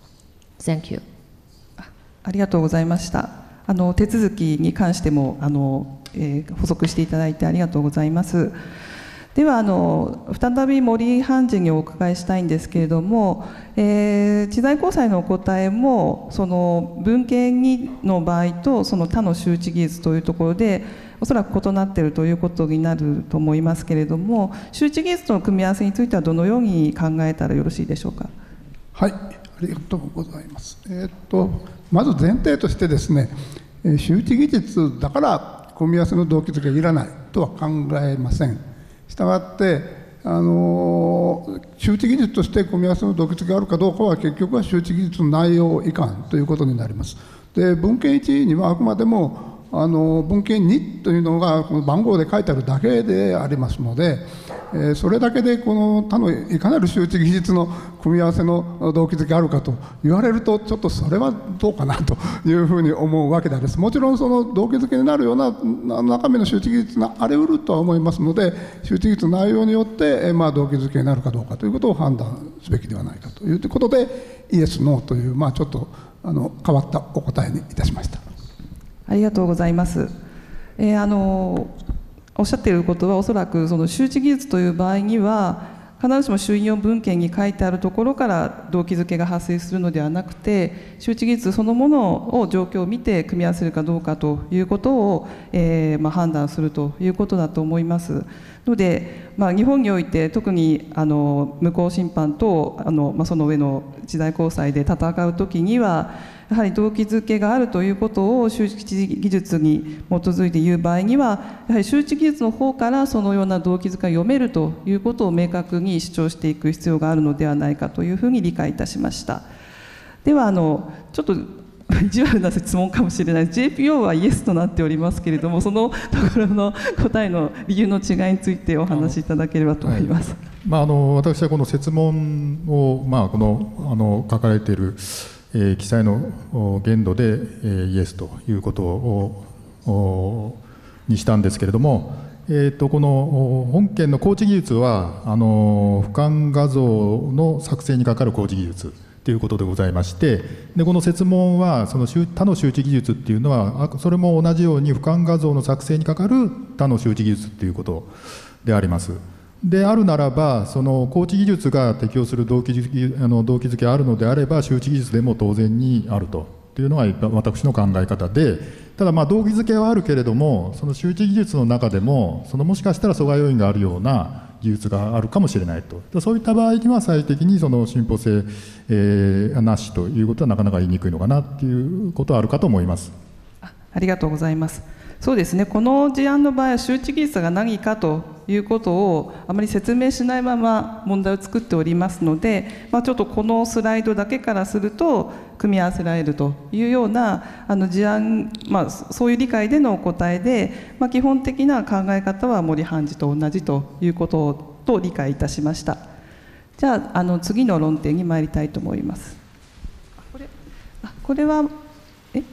Thank you. ありがとうございました。あの手続きに関してもあの、えー、補足していただいてありがとうございます。ではあの再び森判事にお伺いしたいんですけれども、えー、知財高裁のお答えもその文献にの場合とその他の周知技術というところでおそらく異なっているということになると思いますけれども、周知技術との組み合わせについてはどのように考えたらよろしいでしょうか。 はい、ありがとうございます。えー、っとまず前提としてですね、周知技術だから組み合わせの動機付けがいらないとは考えません。したがって、あの周知技術として組み合わせの動機付けがあるかどうかは結局は周知技術の内容いかんということになります。で文献いちにはあくまでもあの文献にというのがこの番号で書いてあるだけでありますので、えー、それだけでこの他のいかなる周知技術の組み合わせの動機付けがあるかと言われるとちょっとそれはどうかなというふうに思うわけです。もちろんその動機付けになるような中身の周知技術があり得るとは思いますので、周知技術の内容によって、えー、まあ動機付けになるかどうかということを判断すべきではないかということでイエス・ノーという、まあ、ちょっとあの変わったお答えにいたしました。 ありがとうございます。えー、あのおっしゃっていることはおそらくその周知技術という場合には必ずしも衆議院文献に書いてあるところから動機づけが発生するのではなくて、周知技術そのものを状況を見て組み合わせるかどうかということを、えーまあ、判断するということだと思います。ので、まあ、日本において特にあの無効審判とあの、まあ、その上の時代高裁で戦うときにはやはり動機づけがあるということを周知技術に基づいて言う場合にはやはり周知技術の方からそのような動機づけが読めるということを明確に主張していく必要があるのではないかというふうに理解いたしました。ではあのちょっと意地悪な質問かもしれない ジェイピーオー はイエスとなっておりますけれども、そのところの答えの理由の違いについてお話しいただければと思います。 はい、まあ、あの私はこの設問を、まあ、このあの書かれているえー、記載の限度で、えー、イエスということをにしたんですけれども、えー、とこの本件の高知技術はあの俯瞰画像の作成にかかる高知技術ということでございまして、でこの設問はその他の周知技術っていうのはそれも同じように俯瞰画像の作成にかかる他の周知技術ということであります。であるならば、その高知技術が適用する動機づけ、あの動機づけがあるのであれば、周知技術でも当然にあるというのが私の考え方で、ただ、まあ動機づけはあるけれども、その周知技術の中でも、そのもしかしたら阻害要因があるような技術があるかもしれないと、そういった場合には、最終的にその進歩性、えー、なしということはなかなか言いにくいのかなということはあるかと思います。 あ、ありがとうございます。そうですね、この事案の場合は周知技術が何かということをあまり説明しないまま問題を作っておりますので、まあ、ちょっとこのスライドだけからすると組み合わせられるというようなあの事案、まあ、そういう理解でのお答えで、まあ、基本的な考え方は森判事と同じということと理解いたしました。じゃあ、あの次の論点に参りたいと思います。これ、あ、これはえ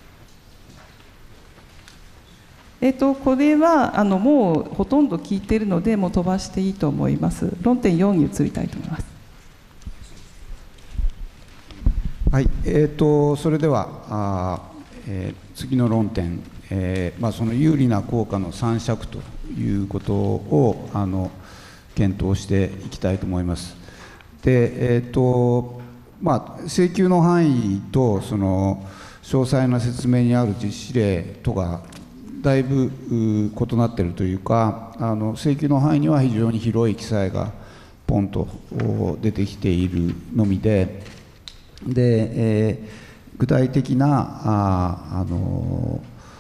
えー、とこれはあのもうほとんど聞いているのでもう飛ばしていいと思います。論点よんに移りたいと思います。 はい、えー、とそれではあ、 えー、次の論点、えーまあ、その有利な効果の参酌ということをあの検討していきたいと思います。で、えーとまあ、請求の範囲とその詳細な説明にある実施例とがだいぶ異なっているというか、あの請求の範囲には非常に広い記載がポンと出てきているのみで、で、えー、具体的なあ、あの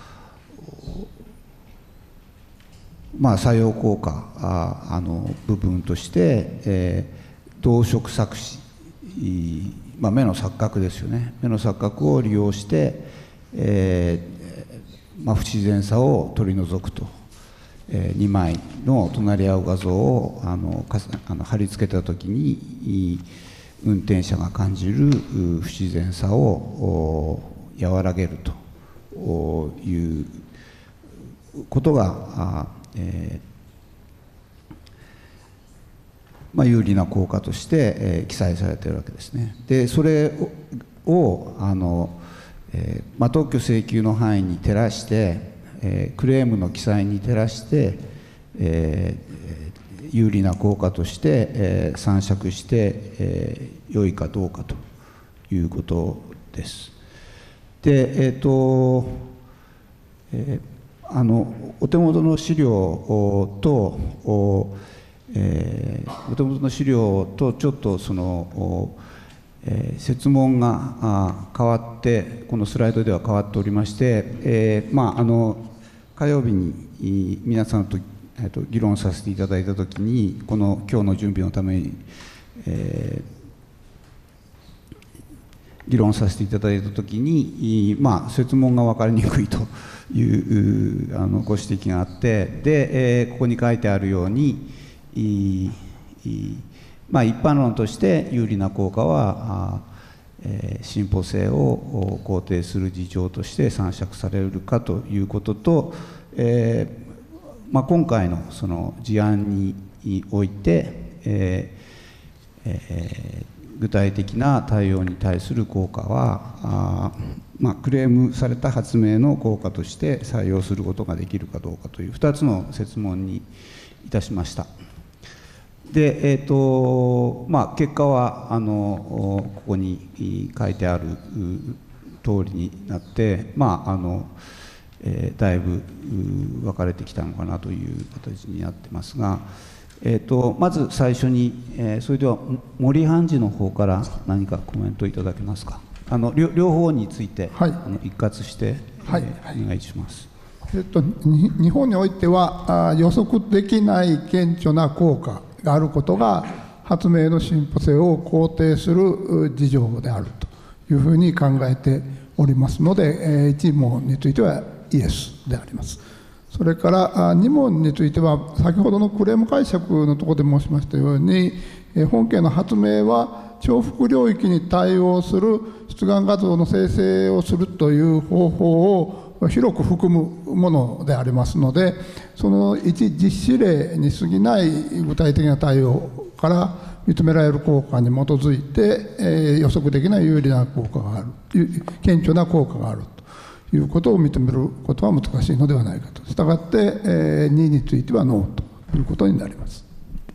まあ、作用効果ああの部分として、えー、動触錯視、まあ、目の錯覚ですよね、目の錯覚を利用して、えーまあ、不自然さを取り除くと、えー、にまいの隣り合う画像をあのかあの貼り付けたときに運転者が感じる不自然さを和らげるということが、えーまあ、有利な効果として、えー、記載されているわけですね。でそれをあの、えーまあ、特許請求の範囲に照らして、えー、クレームの記載に照らして、えー、有利な効果として、えー、参酌して、えー、良いかどうかということです。で、えーとえーあのお手元の資料と、えー、お手元の資料とちょっとその、えー、設問が変わってこのスライドでは変わっておりまして、えーまあ、あの火曜日に皆さんと、えー、と議論させていただいたときにこの今日の準備のために、えー、議論させていただいたときに、まあ、設問が分かりにくいというあのご指摘があって、で、えー、ここに書いてあるように、いいまあ、一般論として有利な効果は、えー、進歩性を肯定する事情として参酌されるかということと、えーまあ、今回のその事案において、えーえー具体的な対応に対する効果はあ、まあ、クレームされた発明の効果として採用することができるかどうかというふたつの設問にいたしました。で、えーとまあ、結果はあのここに書いてある通りになって、まああのえー、だいぶ分かれてきたのかなという形になってますが、えー、とまず最初に、えー、それでは森判事の方から何かコメントいただけますか。あの 両, 両方について、はい、あの一括して、はいえー、お願いします。 えー、と日本においてはあ予測できない顕著な効果があることが発明の進歩性を肯定する事情であるというふうに考えておりますので、えー、いち問についてはイエスであります。それからに問については先ほどのクレーム解釈のところで申しましたように、本件の発明は重複領域に対応する出願画像の生成をするという方法を広く含むものでありますので、その一実施例に過ぎない具体的な対応から認められる効果に基づいて、えー、予測できない有利な効果がある、顕著な効果があるということを認めることは難しいのではないかと。したがって、えー、にについてはノーということになります。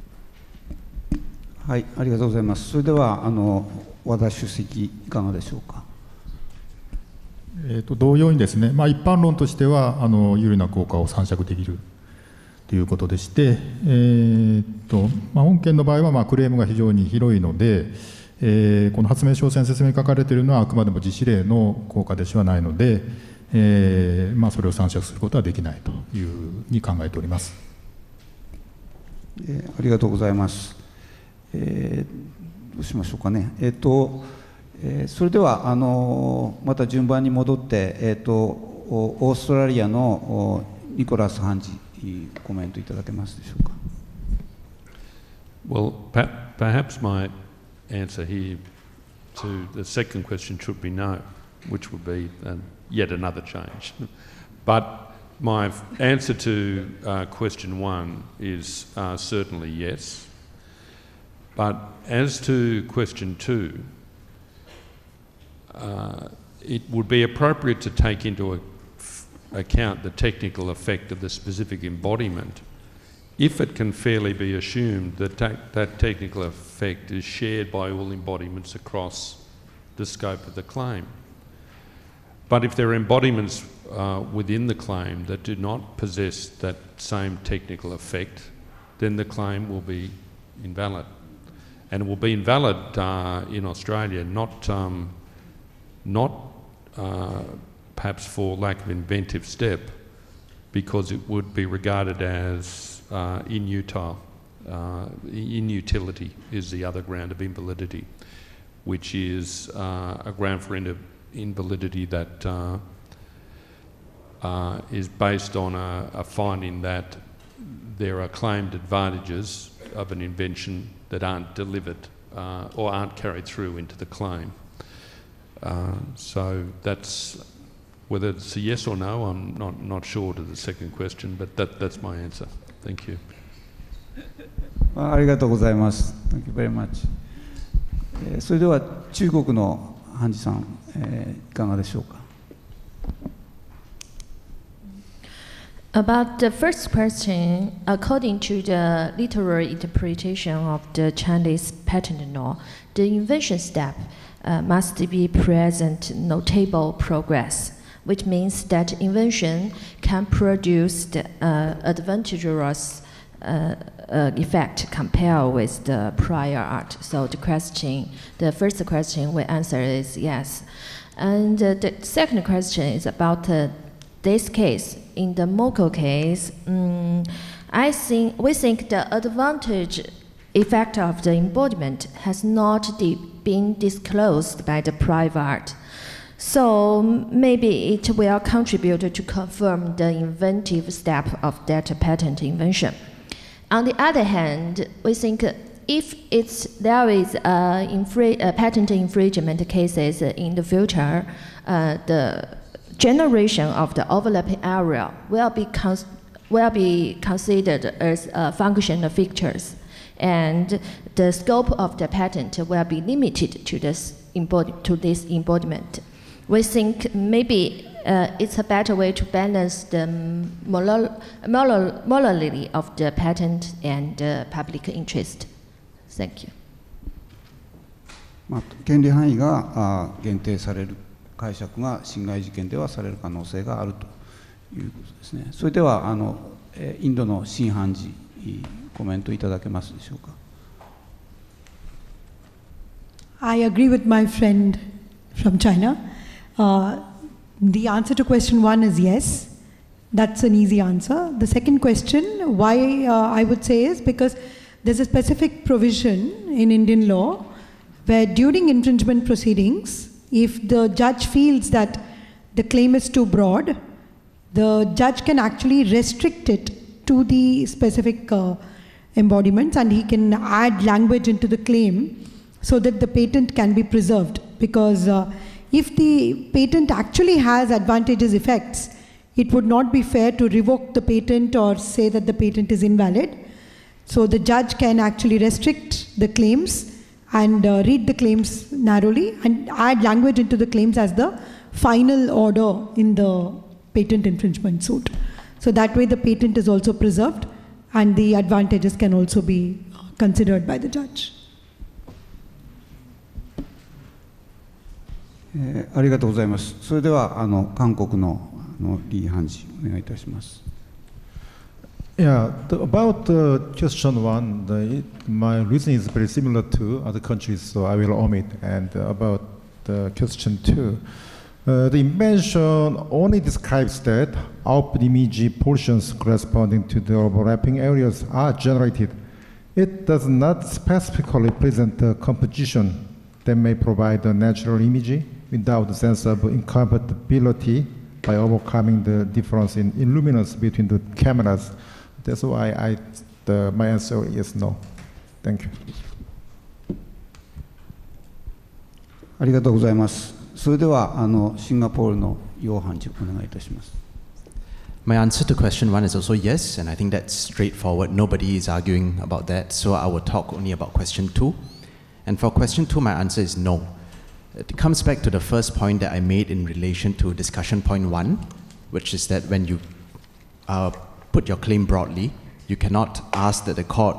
はい、ありがとうございます。それではあの和田主席いかがでしょうか。 えー、と同様にですね、まあ、一般論としてはあの有利な効果を参酌できるということでして、えーとまあ、本件の場合はまあクレームが非常に広いので、えー、この発明詳細説明に書かれているのはあくまでも実施例の効果でしはないので、えーまあ、それを参酌することはできないというふうに考えております。 えー、ありがとうございます。えー、どうしましょうかね。えーとえー、それではあのまた順番に戻って、えーと、オーストラリアのニコラス判事コメントいただけますでしょうか。 Well, perhaps my answer here to the second question should be no, which would be uh, yet another change. But my answer to uh, question one is uh, certainly yes. But as to question two, uh, it would be appropriate to take into a, account the technical effect of the specific embodiment if it can fairly be assumed that ta that technical effect is shared by all embodiments across the scope of the claim. But if there are embodiments uh, within the claim that do not possess that same technical effect, then the claim will be invalid. And it will be invalid uh, in Australia, not, um, not uh, perhaps for lack of inventive step, because it would be regarded as uh, inutile. Uh, inutility is the other ground of invalidity, which is uh, a ground for in invalidity that uh, uh, is based on a, a finding that there are claimed advantages of an invention that aren't delivered uh, or aren't carried through into the claim. Uh, so that's, whether it's a yes or no, I'm not, not sure to the second question, but that, that's my answer. Thank you. ありがとうございます。Thank you very much. それでは中国の判事さん、えー、いかがでしょうか。 About the first question, according to the literary interpretation of the Chinese patent law, the invention step uh, must be present notable progress, which means that invention can produce the uh, advantageous uh, uh, effect compared with the prior art. So the question, the first question we answer is yes. And uh, the second question is about uh, this case. In the Moko case, um, I think we think the advantage effect of the embodiment has not been disclosed by the prior art. So maybe it will contribute to confirm the inventive step of that patent invention. On the other hand, we think if it's, there is a, infra a patent infringement cases in the future, uh, the generation of the overlapping area will be, cons will be considered as uh, functional features, and the scope of the patent will be limited to this, embod to this embodiment. We think maybe uh, it's a better way to balance the moral, moral, morality of the patent and uh, public interest. Thank you. まあ、権利範囲があ限定される解釈が侵害事件ではされる可能性があるということですね。それではあのインドの新判事コメントいただけますでしょうか。 I agree with my friend from China. Uh, the answer to question one is yes. That's an easy answer. The second question, why uh, I would say is because there's a specific provision in Indian law where during infringement proceedings, if the judge feels that the claim is too broad, the judge can actually restrict it to the specific uh, embodiments, and he can add language into the claim so that the patent can be preserved. Because uh, if the patent actually has advantageous effects, it would not be fair to revoke the patent or say that the patent is invalid. So the judge can actually restrict the claims and uh, read the claims narrowly and add language into the claims as the final order in the patent infringement suit. So that way the patent is also preserved and the advantages can also be considered by the judge. えー、ありがとうございます。それではあの韓国のあの李判事お願いいたします。 Yeah, the, about the question one, the, my reason is very similar to other countries, so I will omit. And uh, about the question two, uh, the invention only describes that output image portions corresponding to the overlapping areas are generated. It does not specifically present the composition that may provide a natural image without the sense of incompatibility by overcoming the difference in illuminance between the cameras. That's why I, the, my answer is no. Thank you. ありがとうございます。それではあのシンガポールの楊判事お願いいたします。 My answer to question one is also yes, and I think that's straightforward. Nobody is arguing about that, so I will talk only about question two. And for question two, my answer is no. it comes back to the first point that I made in relation to discussion point one, which is that when you uh, put your claim broadly, you cannot ask that the court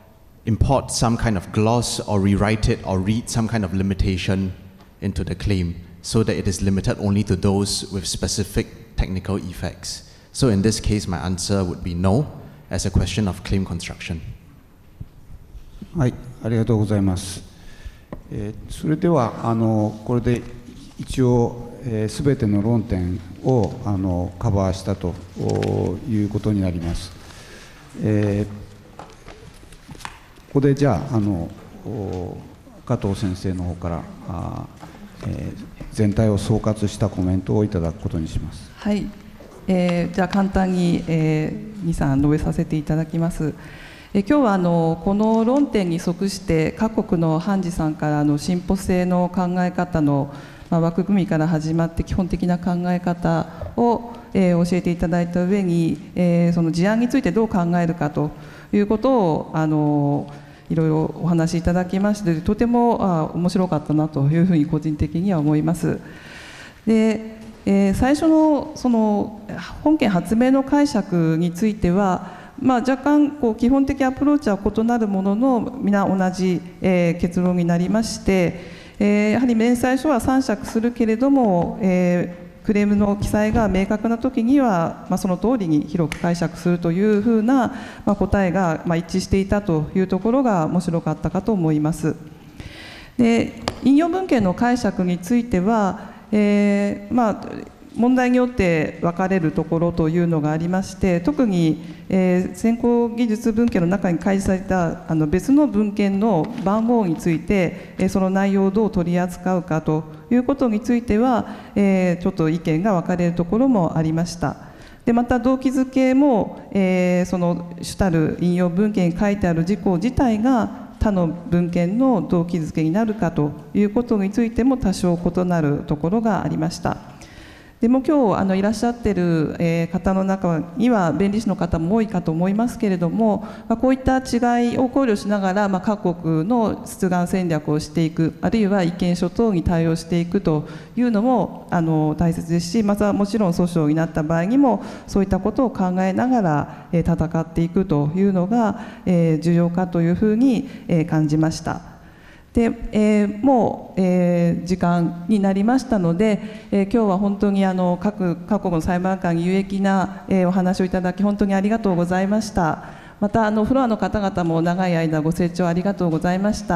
import some kind of gloss or rewrite it or read some kind of limitation into the claim so that it is limited only to those with specific technical effects. So in this case, my answer would be no, as a question of claim construction. はい、ありがとうございます。えー、それではあのこれで一応すべ、えー、ての論点をあのカバーしたということになります。えー、ここでじゃあ、あの加藤先生の方からあ、えー、全体を総括したコメントをいただくことにします。 はい、えー、じゃあ簡単に、えー、に、さん述べさせていただきます。え今日はあのこの論点に即して各国の判事さんからの進歩性の考え方の、まあ、枠組みから始まって基本的な考え方を、えー、教えていただいた上に、えー、その事案についてどう考えるかということをあのいろいろお話しいただきましてとてもあ面白かったなというふうに個人的には思います。で、えー、最初のその本件発明の解釈についてはまあ、若干こう基本的アプローチは異なるものの皆同じ、えー、結論になりまして、えー、やはり明細書は参酌するけれども、えー、クレームの記載が明確な時には、まあ、その通りに広く解釈するというふうな、まあ、答えが、まあ、一致していたというところが面白かったかと思います。で、引用文献の解釈については、えー、まあ問題によって分かれるところというのがありまして特に、えー、先行技術文献の中に開示されたあの別の文献の番号について、えー、その内容をどう取り扱うかということについては、えー、ちょっと意見が分かれるところもありました。でまた動機づけも、えー、その主たる引用文献に書いてある事項自体が他の文献の動機づけになるかということについても多少異なるところがありました。でも今日あのいらっしゃっている、えー、方の中には弁理士の方も多いかと思いますけれども、まあ、こういった違いを考慮しながら、まあ、各国の出願戦略をしていくあるいは意見書等に対応していくというのもあの大切ですしまたもちろん訴訟になった場合にもそういったことを考えながら、えー、戦っていくというのが、えー、重要かというふうに、えー、感じました。でえー、もう、えー、時間になりましたので、えー、今日は本当にあの 各, 各国の裁判官に有益な、えー、お話をいただき本当にありがとうございました。またあのフロアの方々も長い間ご清聴ありがとうございました。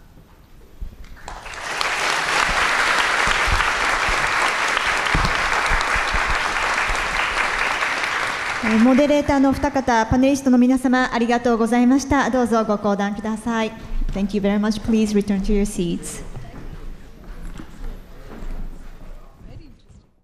モデレーターのお二方、パネリストの皆様ありがとうございました。どうぞご講談ください。Thank you very much. Please return to your seats.